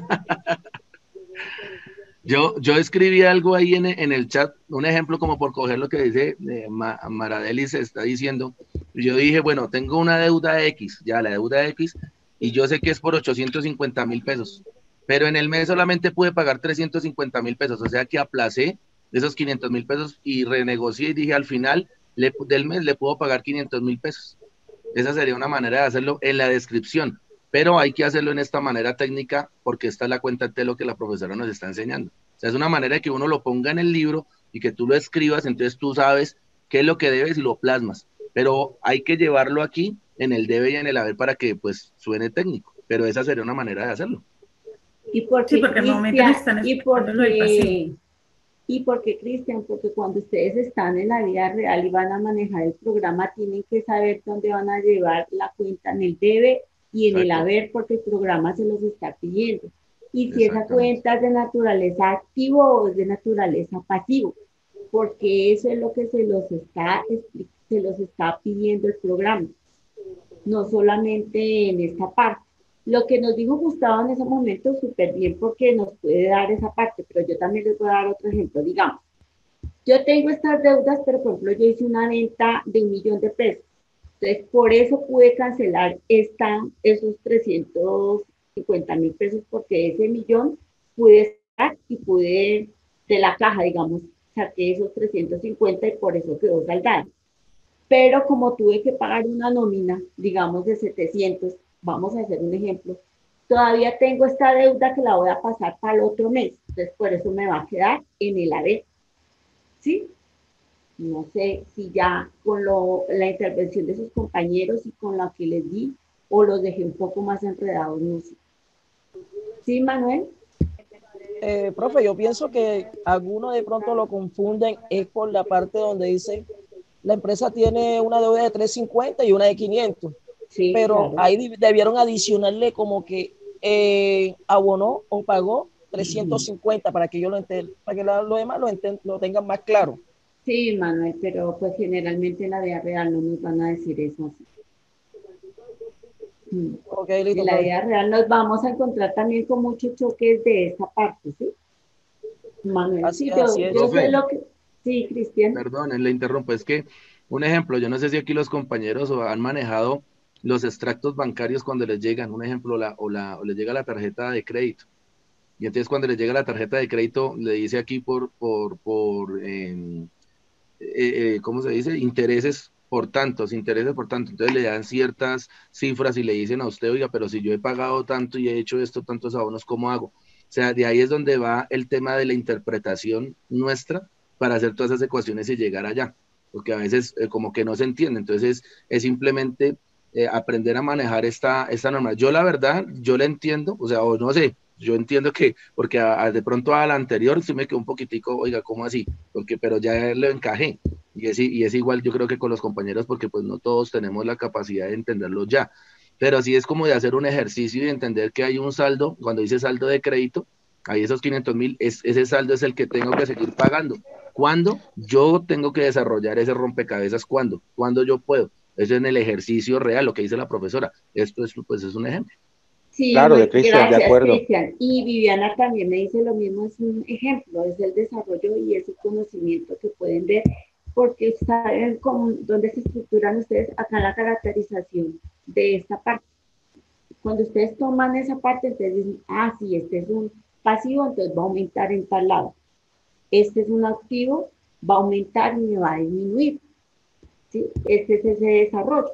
Yo, yo escribí algo ahí en, en el chat, un ejemplo como por coger lo que dice eh, Ma, Maradelis está diciendo. Yo dije, bueno, tengo una deuda X, ya la deuda X, y yo sé que es por ochocientos cincuenta mil pesos, pero en el mes solamente pude pagar trescientos cincuenta mil pesos, o sea que aplacé esos quinientos mil pesos y renegocié y dije al final le, del mes le puedo pagar quinientos mil pesos. Esa sería una manera de hacerlo en la descripción, pero hay que hacerlo en esta manera técnica porque esta es la cuenta de lo que la profesora nos está enseñando. O sea, es una manera de que uno lo ponga en el libro y que tú lo escribas, entonces tú sabes qué es lo que debes y lo plasmas, pero hay que llevarlo aquí en el debe y en el haber para que pues suene técnico, pero esa sería una manera de hacerlo. Y porque, sí, porque al momento no están y porque, y porque Cristian, porque cuando ustedes están en la vida real y van a manejar el programa, tienen que saber dónde van a llevar la cuenta en el debe y en el haber, porque el programa se los está pidiendo. Y si esa cuenta es de naturaleza activo o es de naturaleza pasivo, porque eso es lo que se los está, se los está pidiendo el programa, no solamente en esta parte. Lo que nos dijo Gustavo en ese momento, súper bien, porque nos puede dar esa parte, pero yo también les voy a dar otro ejemplo. Digamos, yo tengo estas deudas, pero por ejemplo yo hice una venta de un millón de pesos. Entonces, por eso pude cancelar esta, esos trescientos cincuenta mil pesos, porque ese millón pude sacar y pude, de la caja, digamos, saqué esos trescientos cincuenta y por eso quedó saldado. Pero como tuve que pagar una nómina, digamos, de setecientos, vamos a hacer un ejemplo, todavía tengo esta deuda que la voy a pasar para el otro mes, entonces por eso me va a quedar en el haber, ¿sí? No sé si ya con lo, la intervención de sus compañeros y con la que les di, o los dejé un poco más enredados, no sé. ¿Sí, Manuel? Eh, profe, yo pienso que algunos de pronto lo confunden, es por la parte donde dice, la empresa tiene una deuda de trescientos cincuenta y una de quinientos. Sí, pero claro, ahí debieron adicionarle como que eh, abonó o pagó trescientos cincuenta para que yo lo entienda, para que lo, lo demás lo, enten, lo tengan más claro. Sí, Manuel, pero pues generalmente en la vida real no nos van a decir eso así. Okay, listo, en la vida real nos vamos a encontrar también con muchos choques de esta parte, ¿sí? Manuel, así, sí, así yo, es. yo sé lo que... Sí, Cristian. Perdón, le interrumpo, es que un ejemplo, yo no sé si aquí los compañeros han manejado los extractos bancarios cuando les llegan, un ejemplo, la, o, la, o les llega la tarjeta de crédito. Y entonces cuando les llega la tarjeta de crédito, le dice aquí por, por, por eh, eh, eh, ¿cómo se dice? Intereses por tantos, intereses por tanto. Entonces le dan ciertas cifras y le dicen a usted, oiga, pero si yo he pagado tanto y he hecho esto, tantos abonos, ¿cómo hago? O sea, de ahí es donde va el tema de la interpretación nuestra para hacer todas esas ecuaciones y llegar allá. Porque a veces eh, como que no se entiende. Entonces es simplemente eh, aprender a manejar esta, esta norma. Yo la verdad, yo la entiendo, o sea, o no sé, yo entiendo que, porque a, a de pronto a la anterior sí me quedó un poquitico, oiga, ¿cómo así? Porque, pero ya lo encajé, y es, y es igual yo creo que con los compañeros, porque pues no todos tenemos la capacidad de entenderlo ya, pero sí es como de hacer un ejercicio y entender que hay un saldo, cuando dice saldo de crédito, Ahí esos quinientos mil, es, ese saldo es el que tengo que seguir pagando. ¿Cuándo? Yo tengo que desarrollar ese rompecabezas. ¿Cuándo? ¿Cuándo yo puedo? Eso en el ejercicio real, lo que dice la profesora. Esto es, pues, es un ejemplo. Sí, Claro, muy, de Cristian, de gracias, acuerdo. Cristian. Y Viviana también me dice lo mismo, es un ejemplo, es el desarrollo y ese conocimiento que pueden ver, porque saben cómo, dónde se estructuran ustedes acá en la caracterización de esta parte. Cuando ustedes toman esa parte, ustedes dicen, ah, sí, este es un pasivo, entonces va a aumentar en tal lado. Este es un activo, va a aumentar y me va a disminuir. ¿Sí? Este es ese desarrollo.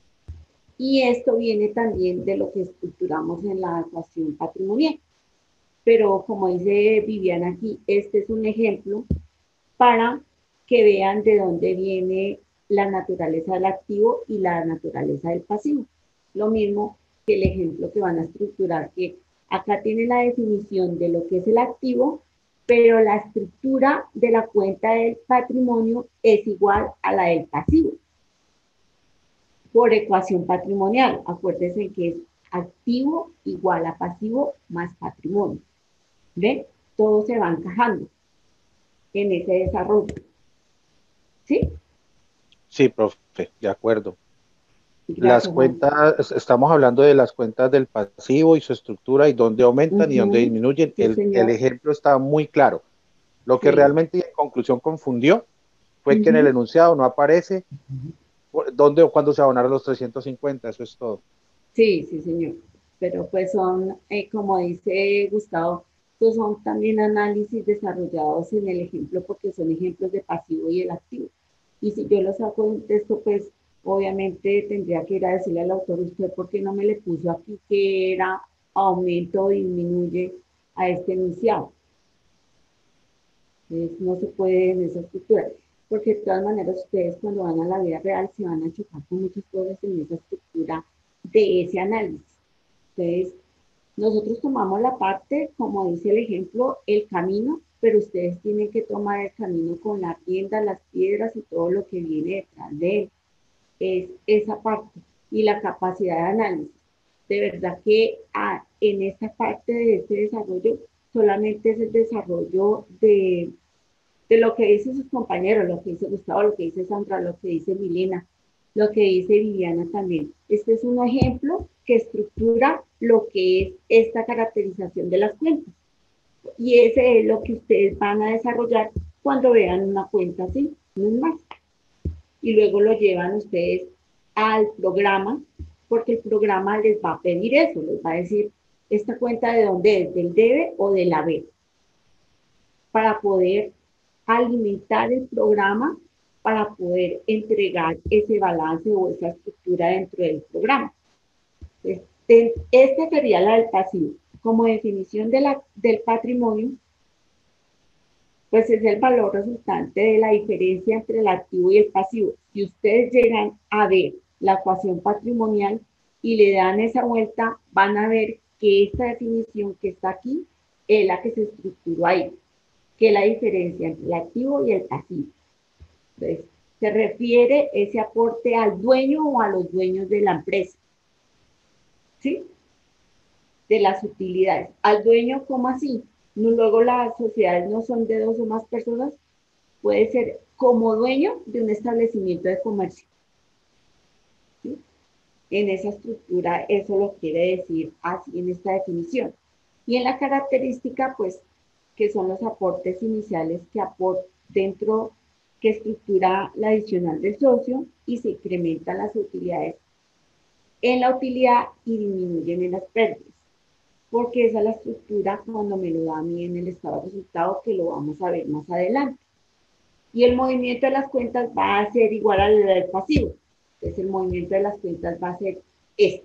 Y esto viene también de lo que estructuramos en la ecuación patrimonial. Pero como dice Viviana aquí, este es un ejemplo para que vean de dónde viene la naturaleza del activo y la naturaleza del pasivo. Lo mismo que el ejemplo que van a estructurar, que acá tiene la definición de lo que es el activo, pero la estructura de la cuenta del patrimonio es igual a la del pasivo. Por ecuación patrimonial, acuérdense que es activo igual a pasivo más patrimonio. ¿Ven? Todo se va encajando en ese desarrollo. ¿Sí? Sí, profe, de acuerdo. Gracias, Las cuentas, estamos hablando de las cuentas del pasivo y su estructura y dónde aumentan uh-huh. y dónde disminuyen. Sí, el, el ejemplo está muy claro. Lo que sí. realmente en conclusión confundió fue uh-huh. que en el enunciado no aparece uh-huh. dónde o cuándo se abonaron los trescientos cincuenta, eso es todo. Sí, sí, señor. Pero pues son, eh, como dice Gustavo, pues son también análisis desarrollados en el ejemplo porque son ejemplos de pasivo y el activo. Y si yo lo saco de un texto, pues obviamente tendría que ir a decirle al autor, usted por qué no me le puso aquí que era aumento o disminuye a este enunciado. Entonces no se puede en esa estructura, porque de todas maneras ustedes cuando van a la vida real se van a chocar con muchas cosas en esa estructura de ese análisis. Entonces, nosotros tomamos la parte, como dice el ejemplo, el camino, pero ustedes tienen que tomar el camino con la tienda, las piedras y todo lo que viene detrás de él. Es esa parte y la capacidad de análisis. De verdad que ah, en esta parte de este desarrollo solamente es el desarrollo de, de lo que dicen sus compañeros, lo que dice Gustavo, lo que dice Sandra, lo que dice Milena, lo que dice Viviana también. Este es un ejemplo que estructura lo que es esta caracterización de las cuentas. Y ese es lo que ustedes van a desarrollar cuando vean una cuenta así, no es más. Y luego lo llevan ustedes al programa, porque el programa les va a pedir eso, les va a decir, esta cuenta de dónde es, del debe o del haber, para poder alimentar el programa, para poder entregar ese balance o esa estructura dentro del programa. Entonces, esta sería la del pasivo. Como definición de la, del patrimonio, pues es el valor resultante de la diferencia entre el activo y el pasivo. Si ustedes llegan a ver la ecuación patrimonial y le dan esa vuelta, van a ver que esta definición que está aquí es la que se estructuró ahí, que es la diferencia entre el activo y el pasivo. Entonces, se refiere ese aporte al dueño o a los dueños de la empresa, ¿sí? De las utilidades. Al dueño, ¿cómo así? No, luego las sociedades no son de dos o más personas, puede ser como dueño de un establecimiento de comercio. ¿Sí? En esa estructura eso lo quiere decir así en esta definición. Y en la característica, pues, que son los aportes iniciales que aporta dentro, que estructura la adicional del socio y se incrementan las utilidades en la utilidad y disminuyen en las pérdidas. Porque esa es la estructura cuando me lo da a mí en el estado de resultado, que lo vamos a ver más adelante. Y el movimiento de las cuentas va a ser igual al del pasivo. Entonces el movimiento de las cuentas va a ser este.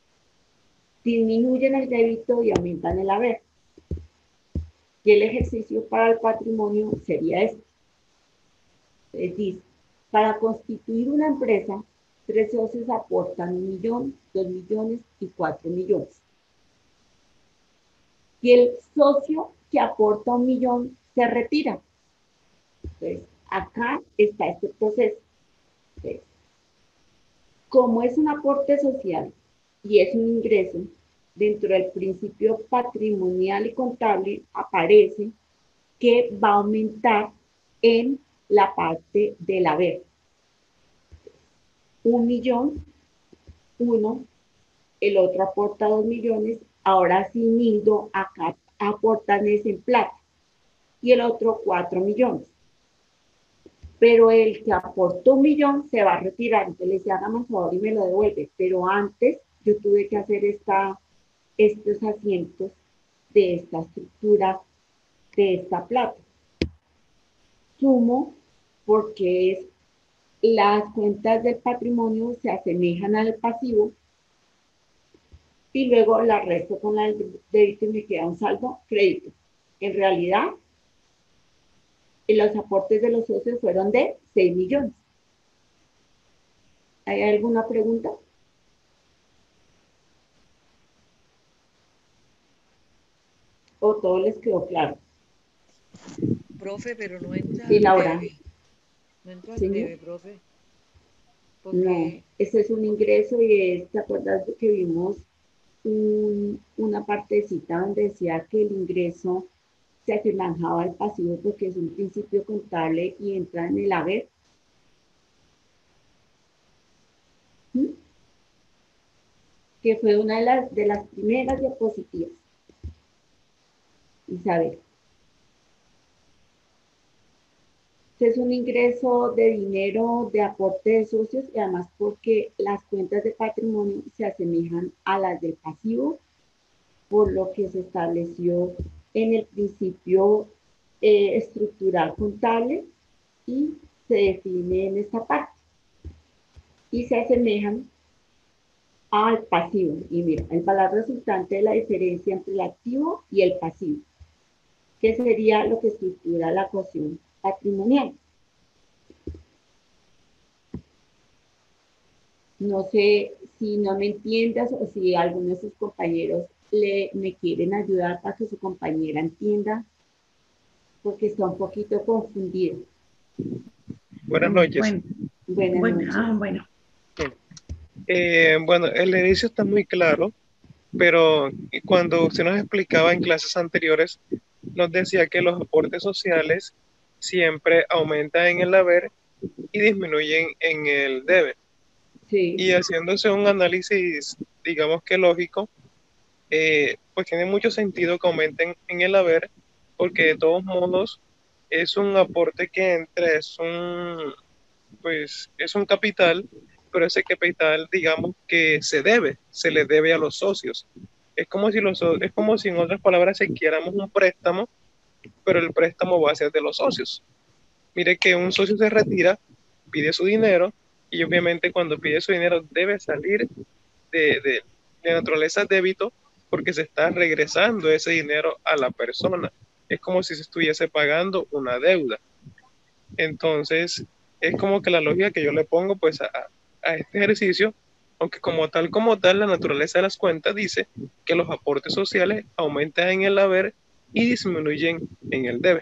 Disminuyen el débito y aumentan el haber. Y el ejercicio para el patrimonio sería este. Es decir, para constituir una empresa, tres socios aportan un millón, dos millones y cuatro millones. Y el socio que aporta un millón se retira. Entonces, acá está este proceso. Entonces, como es un aporte social y es un ingreso, dentro del principio patrimonial y contable aparece que va a aumentar en la parte del haber. Un millón, uno, el otro aporta dos millones, ahora sí Nildo acá aportan ese en plata, y el otro cuatro millones. Pero el que aportó un millón se va a retirar, entonces le dice, hágame un favor y me lo devuelve, pero antes yo tuve que hacer esta, estos asientos de esta estructura, de esta plata. Sumo porque es, las cuentas del patrimonio se asemejan al pasivo y luego la resto con la del débito y me queda un saldo crédito. En realidad, los aportes de los socios fueron de seis millones. ¿Hay alguna pregunta? ¿O todo les quedó claro? Profe, pero no entra Sí, al Laura. debe. No entra al ¿Sí? debe, profe. Porque... No, ese es un ingreso y es, ¿te acuerdas de que vimos un, una partecita donde decía que el ingreso se asemejaba al pasivo porque es un principio contable y entra en el haber? ¿Mm? Que fue una de las, de las primeras diapositivas. Isabel. Es un ingreso de dinero de aporte de socios y además porque las cuentas de patrimonio se asemejan a las del pasivo, por lo que se estableció en el principio eh, estructural contable y se define en esta parte. Y se asemejan al pasivo. Y mira, el valor resultante de la diferencia entre el activo y el pasivo, que sería lo que estructura la ecuación patrimonial. No sé si no me entiendas o si alguno de sus compañeros le, me quieren ayudar para que su compañera entienda, porque está un poquito confundida. Buenas noches. Bueno, Buenas bueno, noches. ah, bueno. Eh, bueno, el inicio está muy claro, pero cuando usted nos explicaba en clases anteriores, nos decía que los aportes sociales siempre aumentan en el haber y disminuyen en el debe. Sí. Y haciéndose un análisis, digamos que lógico, eh, pues tiene mucho sentido que aumenten en el haber, porque de todos modos es un aporte que entra, es un, pues, es un capital, pero ese capital, digamos que se debe, se le debe a los socios. Es como si los, es como si en otras palabras se quieramos un préstamo, pero el préstamo va a ser de los socios. Mire que un socio se retira, pide su dinero, y obviamente cuando pide su dinero debe salir de, de, de naturaleza débito porque se está regresando ese dinero a la persona. Es como si se estuviese pagando una deuda. Entonces, es como que la lógica que yo le pongo pues a, a este ejercicio, aunque como tal, como tal, la naturaleza de las cuentas dice que los aportes sociales aumentan en el haber y disminuyen en el debe.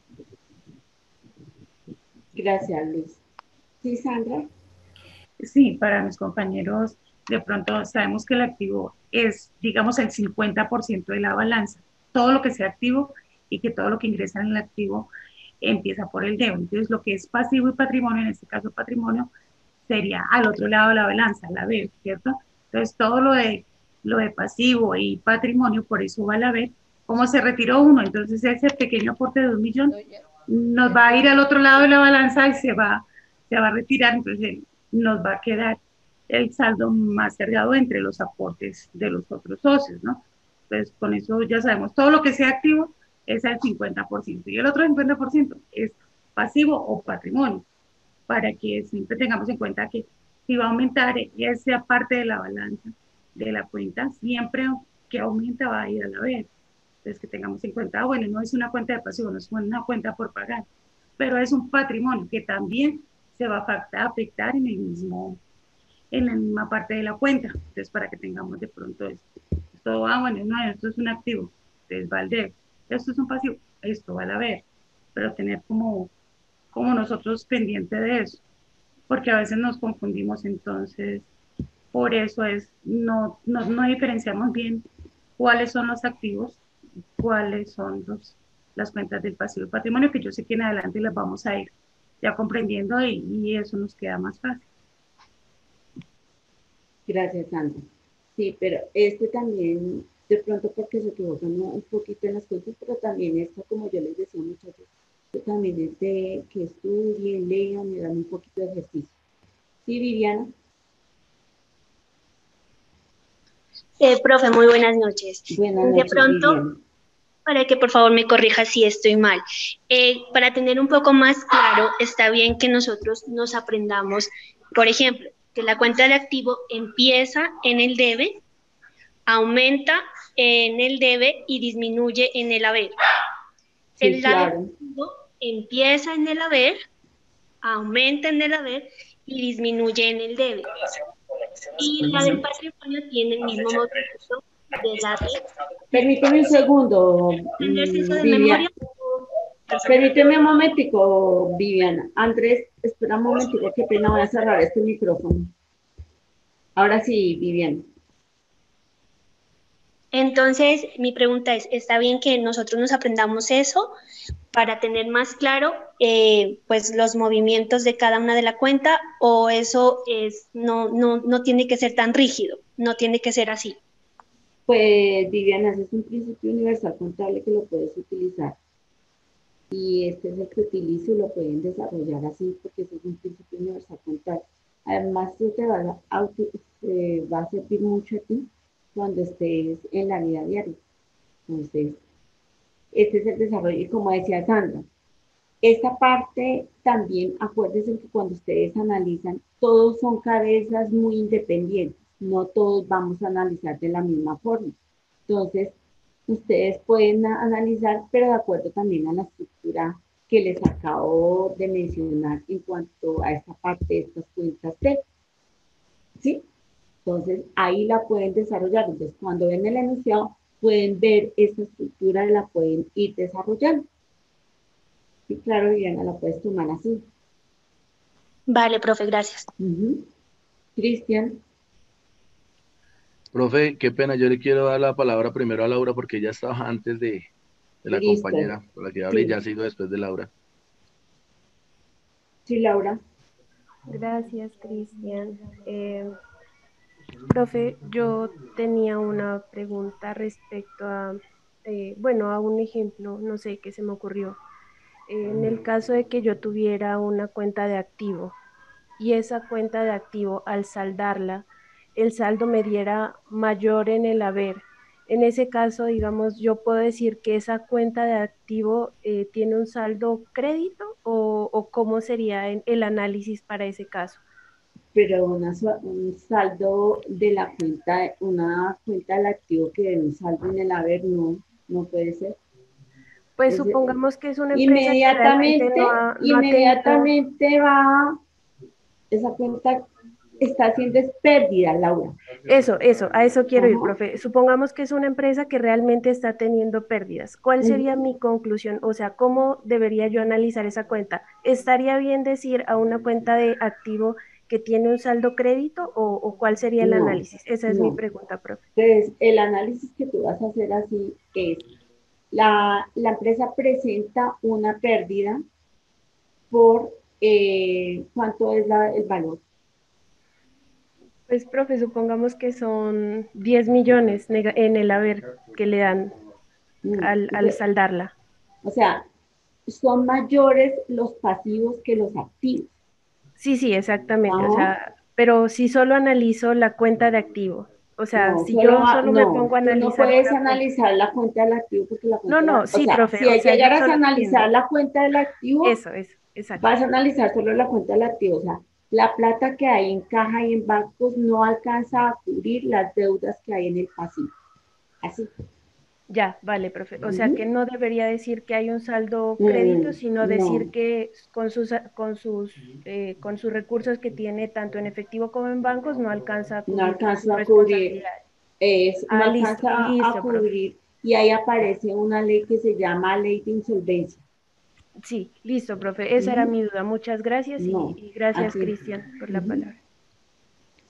Gracias, Luis. ¿Sí, Sandra? Sí, para mis compañeros, de pronto sabemos que el activo es, digamos, el cincuenta por ciento de la balanza. Todo lo que sea activo y que todo lo que ingresa en el activo empieza por el debe. Entonces, lo que es pasivo y patrimonio, en este caso patrimonio, sería al otro lado de la balanza, la haber, ¿cierto? Entonces, todo lo de, lo de pasivo y patrimonio, por eso va al haber. Como se retiró uno, entonces ese pequeño aporte de un millón nos va a ir al otro lado de la balanza y se va, se va a retirar, entonces nos va a quedar el saldo más cargado entre los aportes de los otros socios, ¿no? Entonces, con eso ya sabemos, todo lo que sea activo es el cincuenta por ciento y el otro cincuenta por ciento es pasivo o patrimonio, para que siempre tengamos en cuenta que si va a aumentar esa parte de la balanza de la cuenta, siempre que aumenta va a ir al haber. Entonces, que tengamos en cuenta, bueno, no es una cuenta de pasivo, no es una cuenta por pagar, pero es un patrimonio que también se va a afectar en el mismo, en la misma parte de la cuenta. Entonces, para que tengamos de pronto esto, esto ah, bueno, no, esto es un activo, entonces va al debe, esto es un pasivo, esto va al haber, pero tener como, como nosotros pendiente de eso, porque a veces nos confundimos entonces Por eso es, no, no, no diferenciamos bien cuáles son los activos, cuáles son los, las cuentas del pasivo y patrimonio, que yo sé que en adelante las vamos a ir ya comprendiendo y, y eso nos queda más fácil. Gracias, Sandra. Sí, pero este también, de pronto porque se equivocan un poquito en las cosas, pero también esto, como yo les decía muchachos, esto también es de que estudien, lean y dan un poquito de ejercicio. Sí, Viviana. Eh, profe, muy buenas noches. Buenas de noches, pronto, Viviana. para que por favor me corrija si estoy mal. Eh, para tener un poco más claro, está bien que nosotros nos aprendamos, por ejemplo, que la cuenta de activo empieza en el debe, aumenta en el debe y disminuye en el haber. Sí, el claro. activo empieza en el haber, aumenta en el haber y disminuye en el debe. Y la del patrimonio tiene el mismo movimiento de la red. Permíteme un segundo, ¿Entenderse eso de Viviana. memoria? Permíteme un momentico, Viviana. Andrés, espera un momentico, qué pena, voy a cerrar este micrófono. Ahora sí, Viviana. Entonces, mi pregunta es, ¿está bien que nosotros nos aprendamos eso para tener más claro eh, pues los movimientos de cada una de la cuenta, o eso es, no, no, no tiene que ser tan rígido, no tiene que ser así? Pues, Viviana, ese es un principio universal contable que lo puedes utilizar. Y este es el que utilizo y lo pueden desarrollar así, porque ese es un principio universal contable. Además, esto te va a, eh, va a servir mucho a ti cuando estés en la vida diaria. Entonces, este es el desarrollo. Y como decía Sandra, esta parte también, acuérdense que cuando ustedes analizan, todos son cabezas muy independientes. No todos vamos a analizar de la misma forma. Entonces, ustedes pueden analizar, pero de acuerdo también a la estructura que les acabo de mencionar en cuanto a esta parte de estas cuentas T. ¿Sí? Entonces, ahí la pueden desarrollar. Entonces, cuando ven el enunciado, pueden ver esta estructura y la pueden ir desarrollando. Sí, claro, Viviana, la puedes tomar así. Vale, profe, gracias. Uh-huh. Cristian. Profe, qué pena, yo le quiero dar la palabra primero a Laura porque ella estaba antes de, de la Listo. compañera con la que hablé, Sí. y ya sigo después de Laura. Sí, Laura. Gracias, Cristian. Eh, profe, yo tenía una pregunta respecto a, eh, bueno, a un ejemplo, no sé, qué se me ocurrió. Eh, en el caso de que yo tuviera una cuenta de activo y esa cuenta de activo, al saldarla, el saldo me diera mayor en el haber. En ese caso, digamos, yo puedo decir que esa cuenta de activo eh, tiene un saldo crédito, o, o cómo sería en, el análisis para ese caso. Pero una, un saldo de la cuenta, una cuenta del activo que dé un saldo en el haber, no, no puede ser. Pues es supongamos que es una empresa inmediatamente, que no ha, no inmediatamente tenido... va, esa cuenta está haciendo es pérdida, Laura. Eso, eso, a eso quiero Ajá. ir, profe. Supongamos que es una empresa que realmente está teniendo pérdidas. ¿Cuál sería uh-huh. mi conclusión? O sea, ¿cómo debería yo analizar esa cuenta? ¿Estaría bien decir a una cuenta de activo que tiene un saldo crédito, o, o cuál sería el no, análisis? Esa es no. mi pregunta, profe. Entonces, el análisis que tú vas a hacer así es, la, la empresa presenta una pérdida por eh, ¿cuánto es la, el valor? Pues, profe, supongamos que son diez millones en el haber que le dan al, al saldarla. O sea, son mayores los pasivos que los activos. Sí, sí, exactamente. ¿No? O sea, pero si solo analizo la cuenta de activo, o sea, no, si solo, yo solo no, me pongo a analizar... No puedes analizar cuenta. La cuenta del activo porque la cuenta... No, no, la, sí, o sea, profe. Si o sea, llegaras a analizar entiendo. la cuenta del activo... Eso, eso, exacto. Vas a analizar solo la cuenta del activo, o sea, la plata que hay en caja y en bancos no alcanza a cubrir las deudas que hay en el pasivo. Así. Ya, vale, profe. O uh-huh. sea, que no debería decir que hay un saldo crédito, mm, sino decir no. que con sus, con, sus, eh, con sus recursos que tiene tanto en efectivo como en bancos no alcanza a cubrir no alcanza a cubrir, es, ah, no listo, alcanza listo, a cubrir. Profe. Y ahí aparece una ley que se llama Ley de Insolvencia. Sí, listo, profe. Esa uh-huh. era mi duda. Muchas gracias y, no, y gracias, Cristian, por uh-huh. la palabra.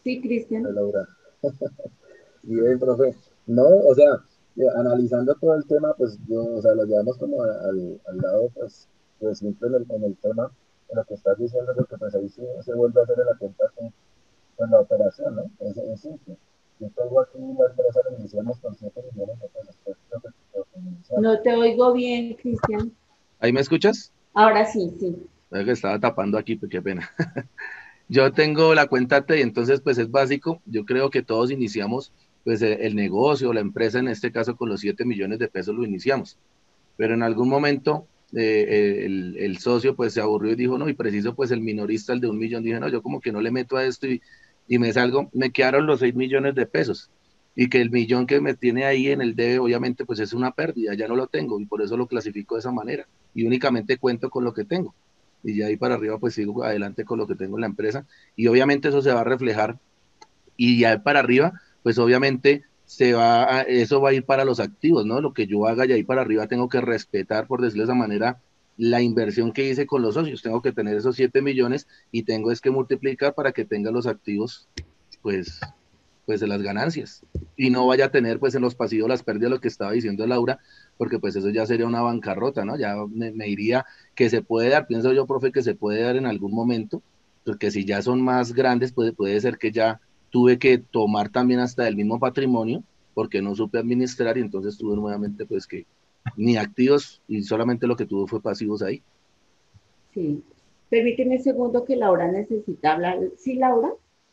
Sí, Cristian. Laura. Bien, profe. No, o sea, eh, analizando todo el tema, pues yo, o sea, lo llevamos como a- al, al lado, pues, pues simple en el, en el tema, en lo que estás diciendo, porque pues ahí sí se vuelve a hacer la cuenta con, con la operación, ¿no? Es, es simple. Yo tengo aquí la empresa que iniciamos con siete millones de pesos, pues, lo que, lo que iniciamos. No te oigo bien, Cristian. ¿Ahí me escuchas? Ahora sí, sí. Es que estaba tapando aquí, pues qué pena. Yo tengo la cuenta T, entonces pues es básico. Yo creo que todos iniciamos pues el, el negocio, la empresa en este caso con los siete millones de pesos lo iniciamos. Pero en algún momento eh, el, el socio pues se aburrió y dijo, no, y preciso pues el minorista, el de un millón, dije, no, yo como que no le meto a esto y, y me salgo, me quedaron los seis millones de pesos. Y que el millón que me tiene ahí en el debe, obviamente pues es una pérdida, ya no lo tengo y por eso lo clasifico de esa manera. Y únicamente cuento con lo que tengo. Y ya ahí para arriba pues sigo adelante con lo que tengo en la empresa y obviamente eso se va a reflejar y ya para arriba pues obviamente se va a, eso va a ir para los activos, ¿no? Lo que yo haga y ahí para arriba tengo que respetar, por decirlo de esa manera, la inversión que hice con los socios, tengo que tener esos siete millones y tengo es que multiplicar para que tenga los activos pues pues de las ganancias y no vaya a tener pues en los pasivos las pérdidas, lo que estaba diciendo Laura, porque pues eso ya sería una bancarrota, ¿no? Ya me, me diría que se puede dar, pienso yo, profe, que se puede dar en algún momento, porque si ya son más grandes, puede, puede ser que ya tuve que tomar también hasta el mismo patrimonio, porque no supe administrar y entonces tuve nuevamente pues que ni activos y solamente lo que tuve fue pasivos ahí. Sí. Permíteme un segundo que Laura necesita hablar. ¿Sí, Laura?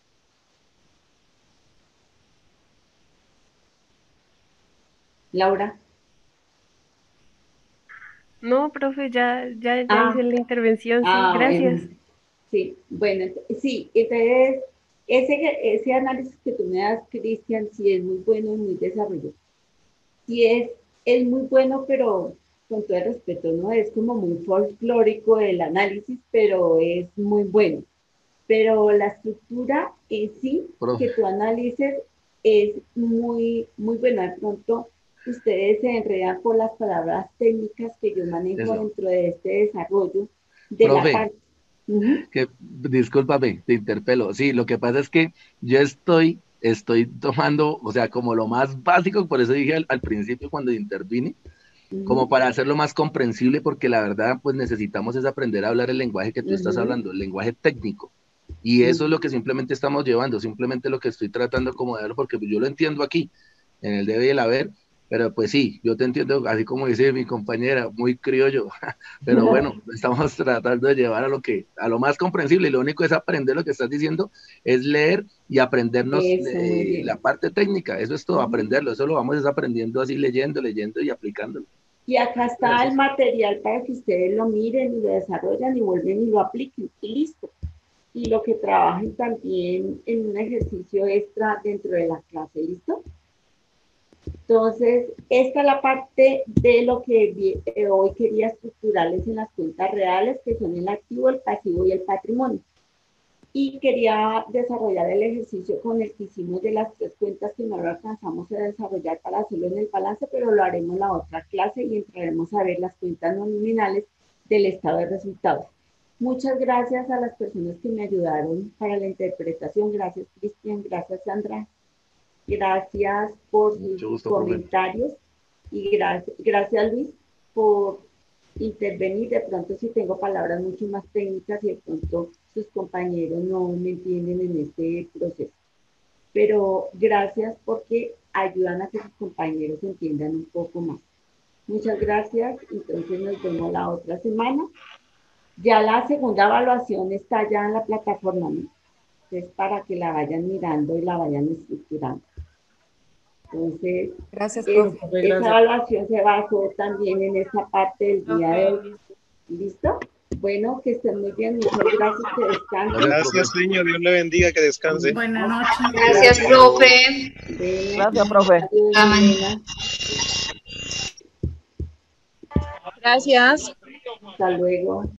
Laura. No, profe, ya, ya, ya Ah, hice la intervención, sí, ah, gracias. bueno. Sí, bueno, ent- sí, entonces ese, ese análisis que tú me das, Cristian, sí es muy bueno y muy desarrollado. Sí es, es muy bueno, pero con todo el respeto, ¿no? Es como muy folclórico el análisis, pero es muy bueno. Pero la estructura en sí Profe. que tú analices es muy, muy buena. De pronto ustedes se enredan por las palabras técnicas que yo manejo Eso. dentro de este desarrollo de Profe. la parte. Ujú. Que, discúlpame, te interpelo. Sí, lo que pasa es que yo estoy, estoy tomando, o sea, como lo más básico, por eso dije al, al principio cuando intervine, como Ujú. para hacerlo más comprensible, porque la verdad, pues necesitamos es aprender a hablar el lenguaje que tú estás Ujú. hablando, el lenguaje técnico. Y eso es lo que simplemente estamos llevando, simplemente lo que estoy tratando como de verlo, porque yo lo entiendo aquí, en el debe y el haber, pero pues sí, yo te entiendo, así como dice mi compañera, muy criollo, pero bueno, estamos tratando de llevar a lo que, a lo más comprensible, y lo único es aprender lo que estás diciendo, es leer y aprendernos Eso, muy eh, bien. la parte técnica, eso es todo, aprenderlo, eso lo vamos es aprendiendo así, leyendo, leyendo y aplicándolo. Y acá está Gracias. el material para que ustedes lo miren y lo desarrollan y vuelven y lo apliquen y listo. Y lo que trabajen también en un ejercicio extra dentro de la clase, ¿listo? Entonces, esta es la parte de lo que vi- eh, hoy quería estructurarles en las cuentas reales, que son el activo, el pasivo y el patrimonio. Y quería desarrollar el ejercicio con el que hicimos de las tres cuentas que no lo alcanzamos a desarrollar para hacerlo en el balance, pero lo haremos en la otra clase y entraremos a ver las cuentas nominales del estado de resultados. Muchas gracias a las personas que me ayudaron para la interpretación. Gracias, Cristian. Gracias, Sandra. Gracias por sus Mucho gusto, profe. comentarios. Y gracias, gracias, Luis, por intervenir. De pronto, si tengo palabras mucho más técnicas y de pronto sus compañeros no me entienden en este proceso. Pero gracias porque ayudan a que sus compañeros entiendan un poco más. Muchas gracias. Entonces, nos vemos la otra semana. Ya la segunda evaluación está ya en la plataforma, ¿no? Entonces, para que la vayan mirando y la vayan estructurando. Entonces, Gracias, es- profe. esa evaluación se basó también en esta parte del día de hoy. ¿Listo? Bueno, que estén muy bien. Muchas gracias. Que descansen. Gracias, niño. Dios le bendiga. Que descanse. Buenas noches. Gracias, profe. Bueno, Gracias, profe. adiós, Amén. Milena. Gracias. Hasta luego.